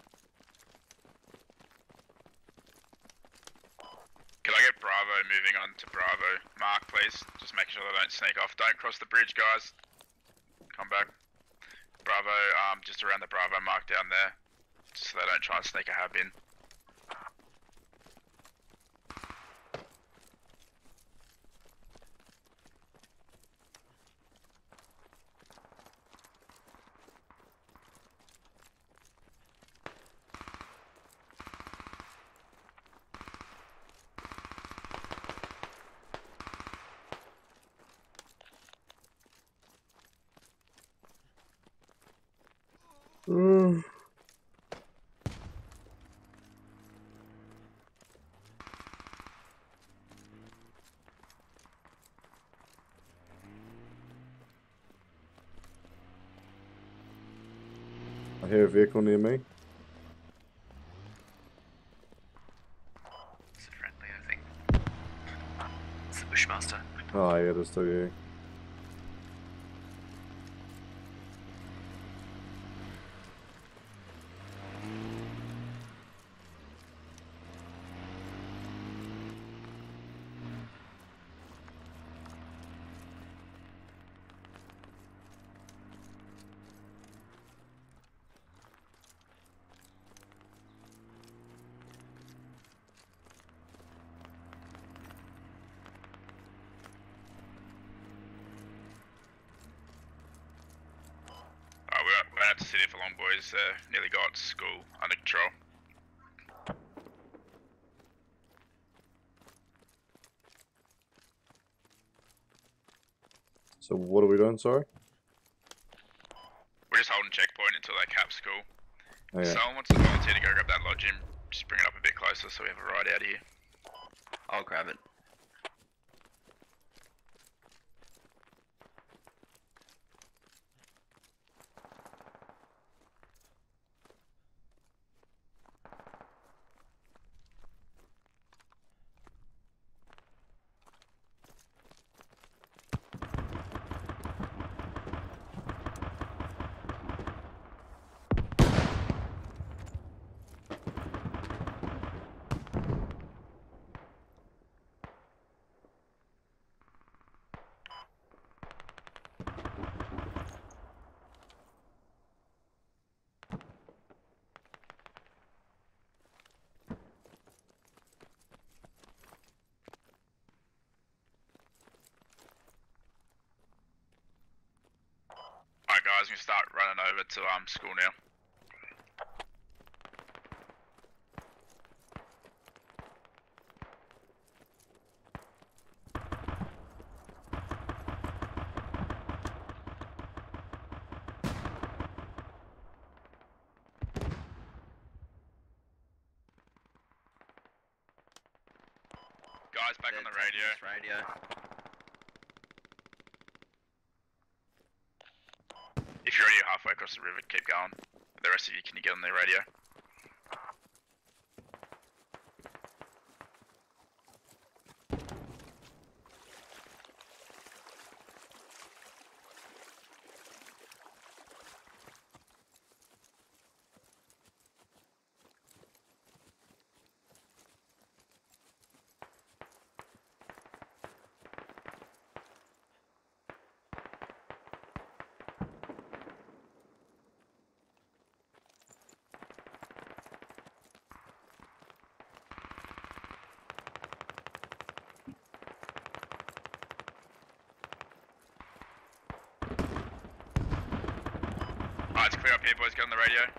Can I get Bravo moving on to Bravo? Mark, please. Just make sure they don't sneak off. Don't cross the bridge, guys. Come back. Bravo, just around the Bravo mark down there. Just so they don't try and sneak a hab in. I hear a vehicle near me. It's a friendly, I think. It's the Bushmaster. Oh yeah, that's still you. We're out to city for long, boys. Nearly got school under control. So what are we doing, sorry? We're just holding checkpoint until they cap school. Oh, yeah. Someone wants to volunteer to go grab that lodge in. Just bring it up a bit closer so we have a ride out of here. I'll grab it. guys can start running over to school now. Guys, back on the radio. If you're already halfway across the river, keep going. The rest of you, can you get on the radio? Alright, it's clear up here, boys. Get on the radio.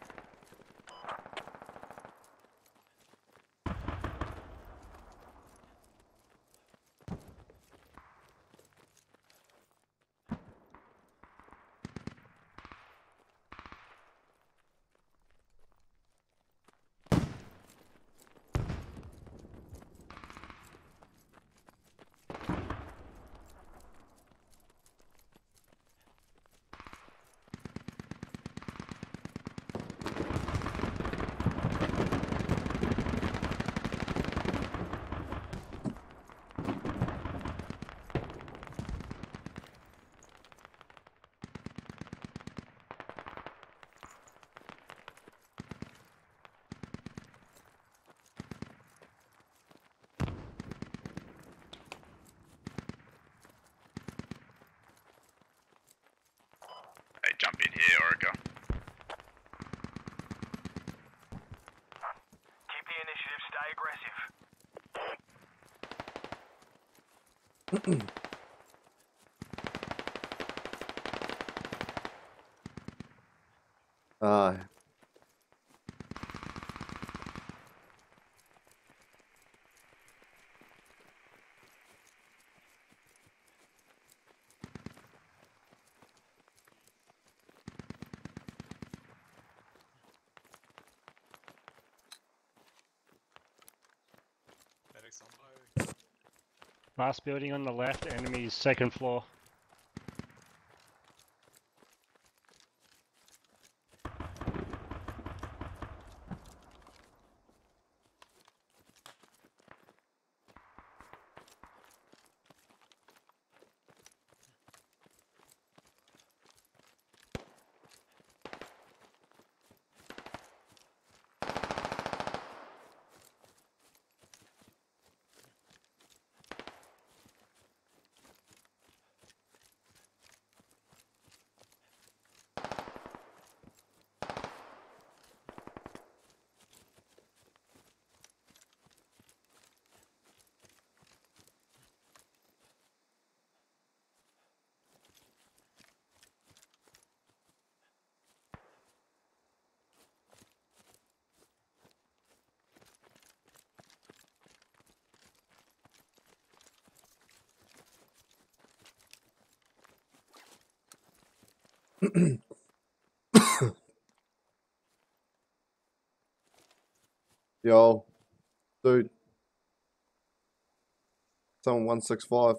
Hey, jump in here, Orica. Keep the initiative, stay aggressive. Last building on the left, enemy's second floor. Yo, dude. Someone 165.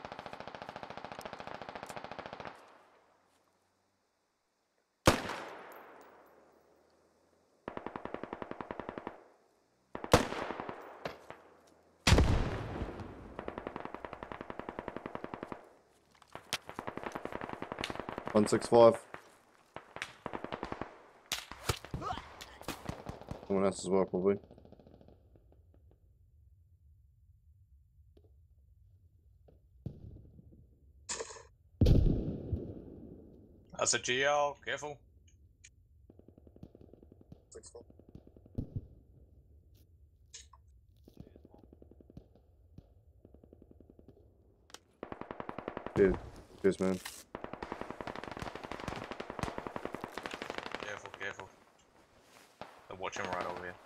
Someone else as well, probably. That's a GL, careful. Cheers. Cheers, man. They're watching right over here.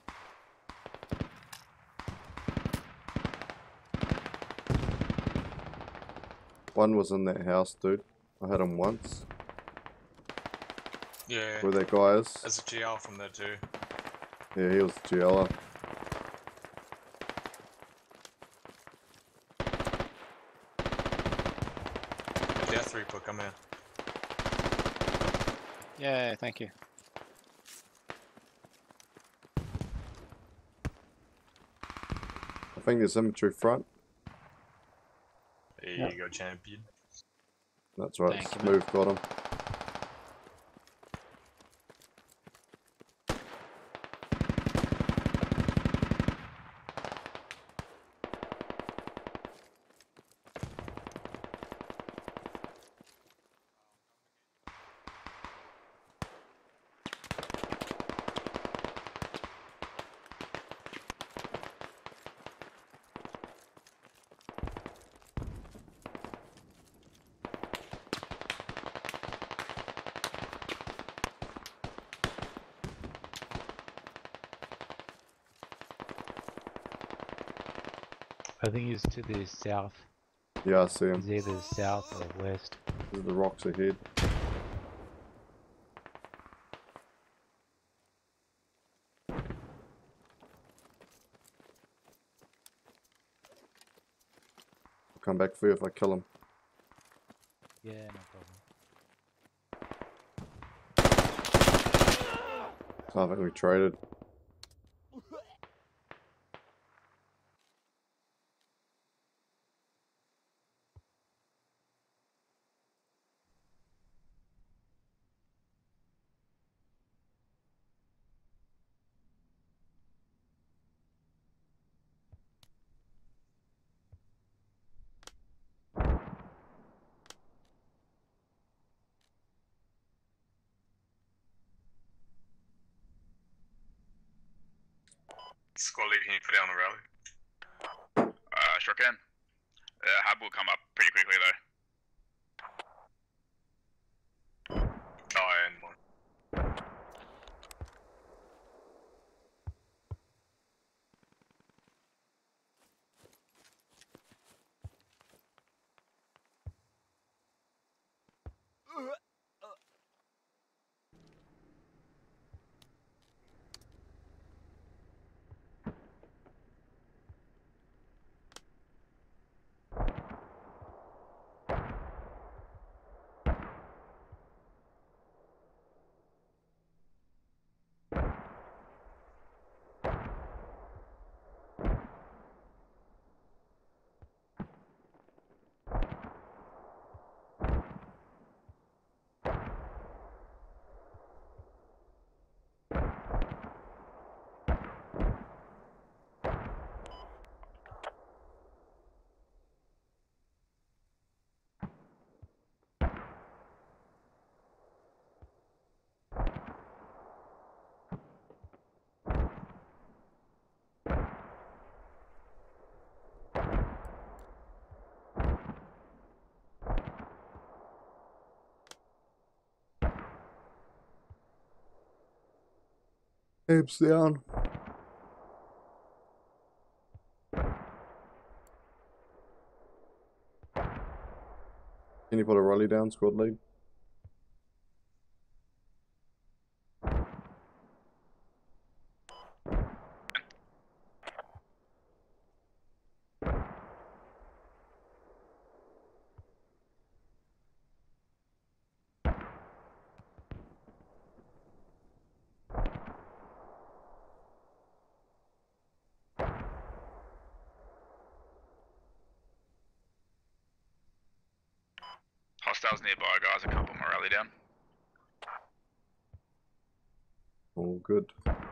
One was in that house, dude. I hit him once. Yeah. Where that guy is. There's a GL from there too. Yeah, he was the GLer. Yeah, 3 put, come here. Yeah, thank you. I think there's infantry front. There Yep. you go, champion. That's right, Thank you, Smooth got him. I think he's to the south. Yeah, I see him. He's either south or west. There's the rocks ahead. I'll come back for you if I kill him. Yeah, no problem. I think we traded. Squad leader, can you put down the rally? Sure can. Hub will come up pretty quickly though. Oh, and one. Apes down. Can you put a rally down, squad lead? Hostiles nearby, guys. I can't put my rally down. All good.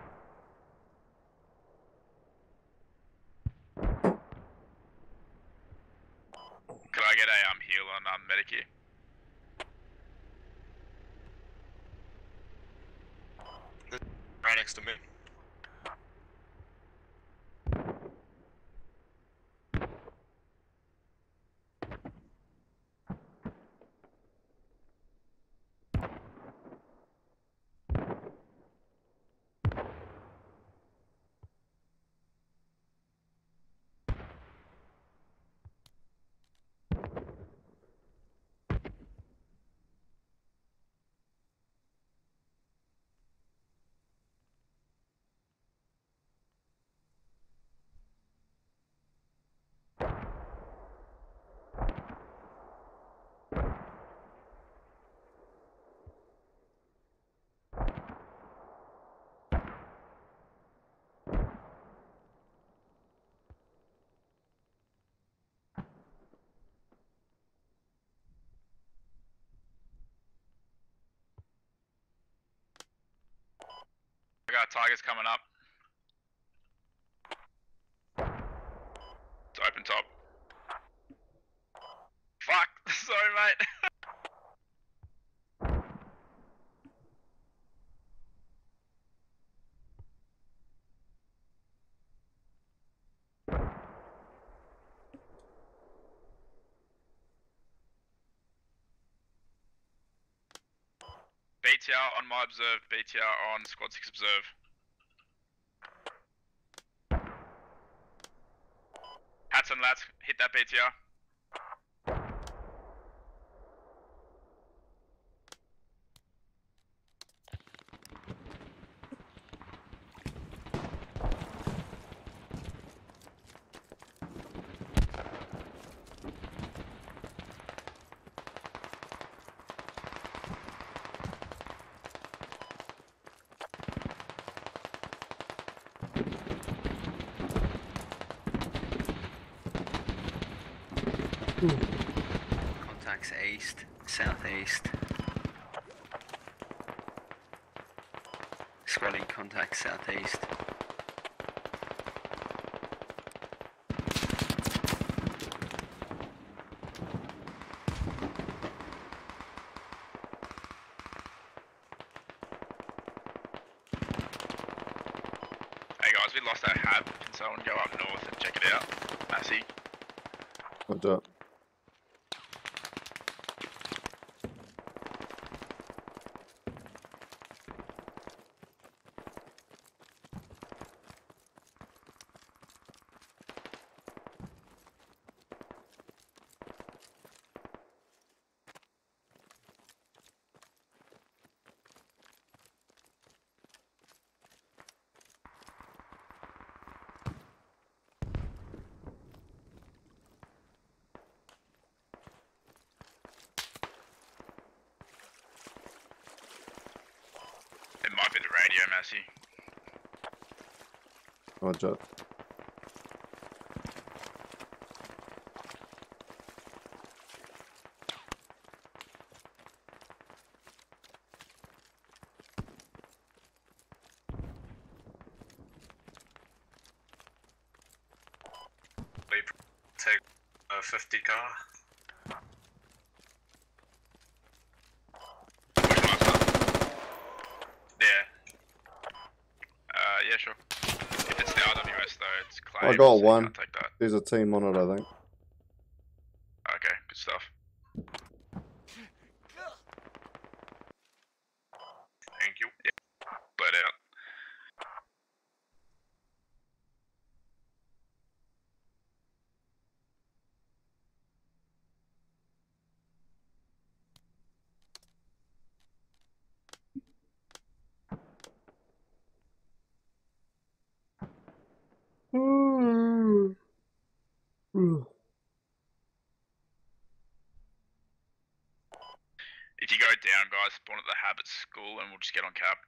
Could I get a heal on medic here? Right next to me. Tiger's coming up. It's open top. Fuck! Sorry, mate. BTR on my observe, BTR on squad 6 observe. Hats on lads, hit that BTR. Contacts east, southeast. Squatting contacts southeast. Hey guys, we lost our hab. Can someone go up north and check it out? Massey. What's up? It might be the radio, Massey. Roger. We take a 50 car. Yeah, sure. If it's the RWS though, it's claimed. I got so you one. can't take that. There's a team on it, I think. Okay, good stuff. Thank you. Yeah. Bled out. If you go down, guys, spawn at the Habit School and we'll just get on cap.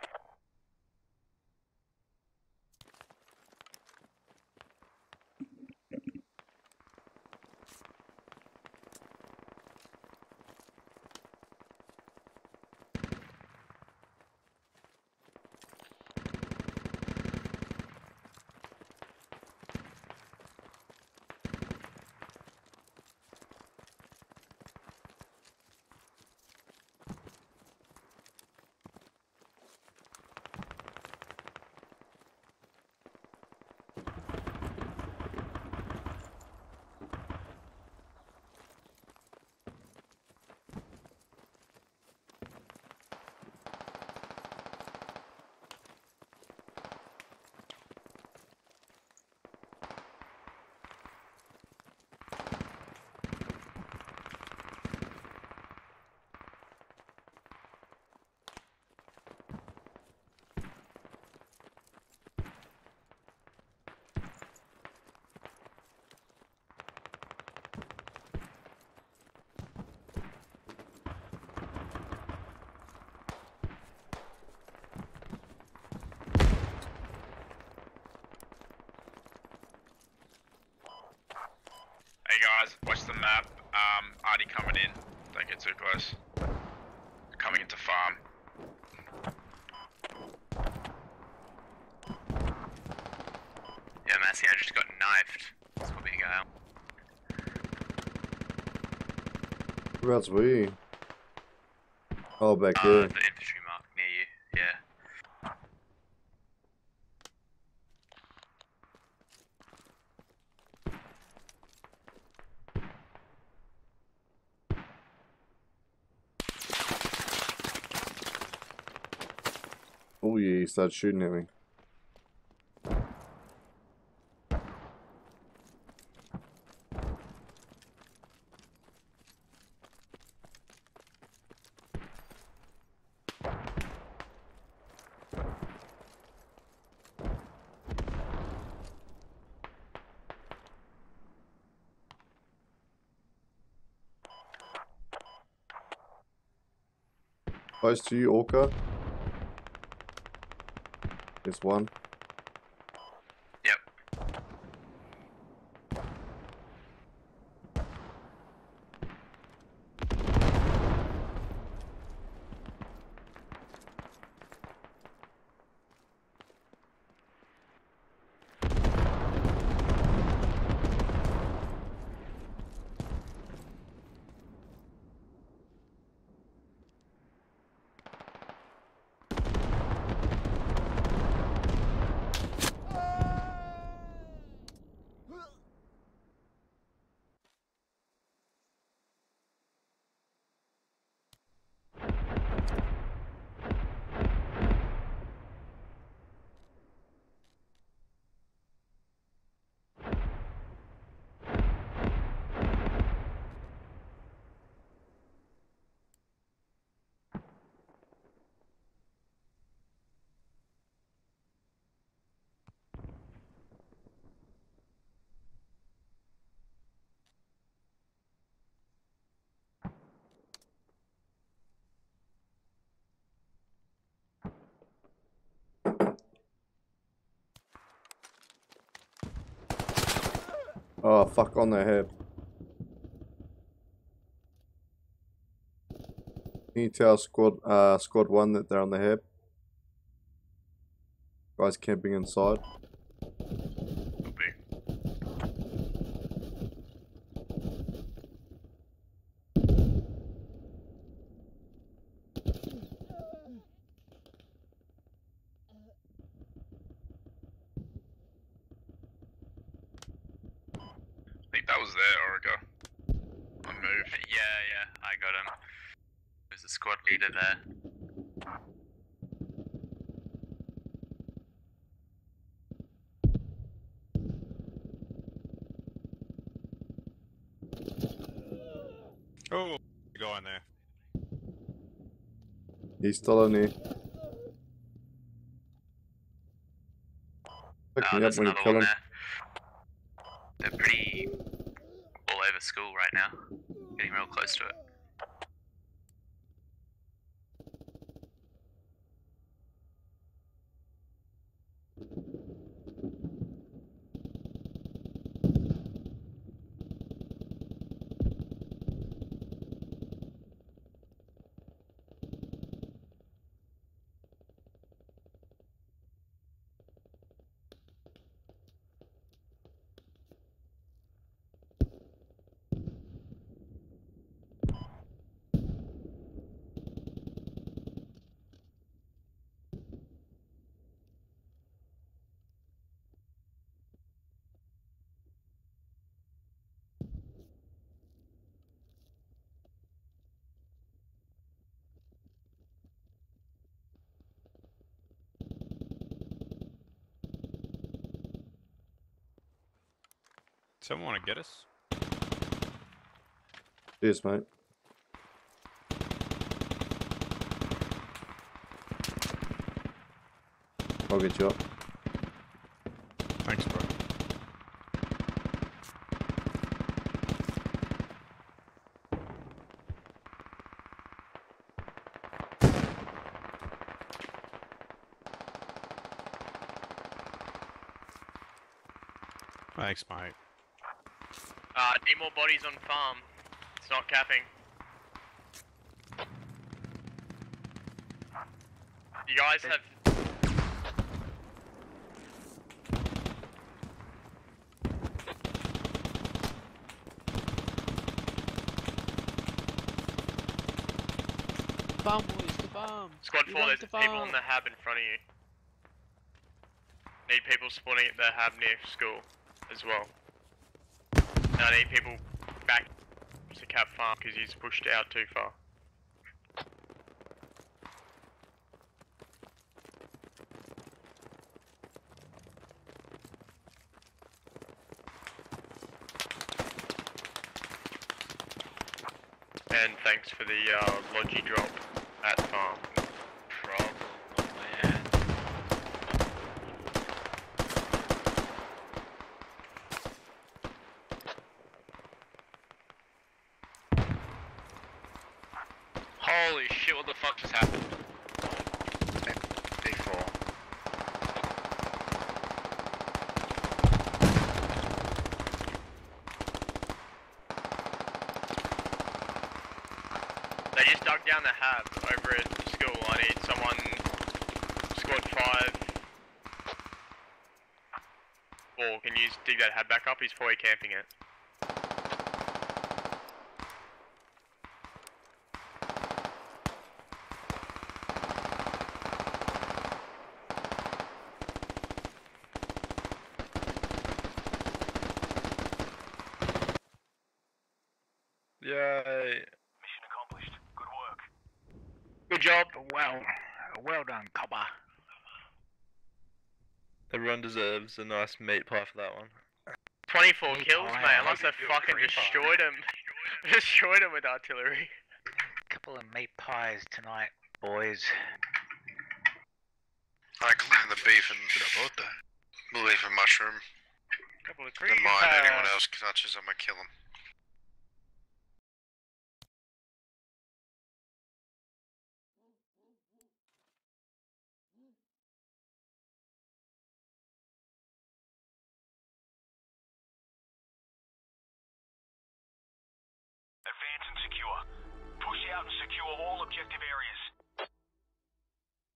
Hey guys, watch the map. Artie coming in. Don't get too close. Coming into farm. Whereabouts were you? Oh, back The here. infantry mark near you. Yeah. Oh yeah, he started shooting at me. Close to you, Orca. There's one. Yep. Oh, fuck, on their head. Can you tell squad 1 that they're on the head? Guys camping inside. I think that was there, Orica. On move. Yeah, I got him. There's a squad leader there. Oh, go in there. He's still in here. Pick me up There's when you another kill one him. there. They're pretty all over school right now. Getting real close to it. Someone want to get us? Cheers, mate. I'll get you up. Thanks, bro. Thanks, mate. Need more bodies on farm. It's not capping. You guys have... farm, boys, to farm. Squad We 4, want there's to people farm. on the hab in front of you. Need people spawning at the hab near school as well. And I need people back to Cap Farm because he's pushed out too far. And thanks for the Logi drop at farm. Problem, man. Holy shit, what the fuck just happened? B4. They just dug down the hab over at school. I need someone, squad 5. Or can you dig that hab back up? He's probably camping it. Yay. Mission accomplished. Good work. Good job. Well done, copper. Everyone deserves a nice meat pie for that one. 24 Meat kills, pie. mate. I must have fucking destroyed him. Destroyed him with artillery. Couple of meat pies tonight, boys. I claim the beef and beef and mushroom. Couple of Don't mind anyone else touches, I'm gonna kill him. Advance and secure. Push out and secure all objective areas.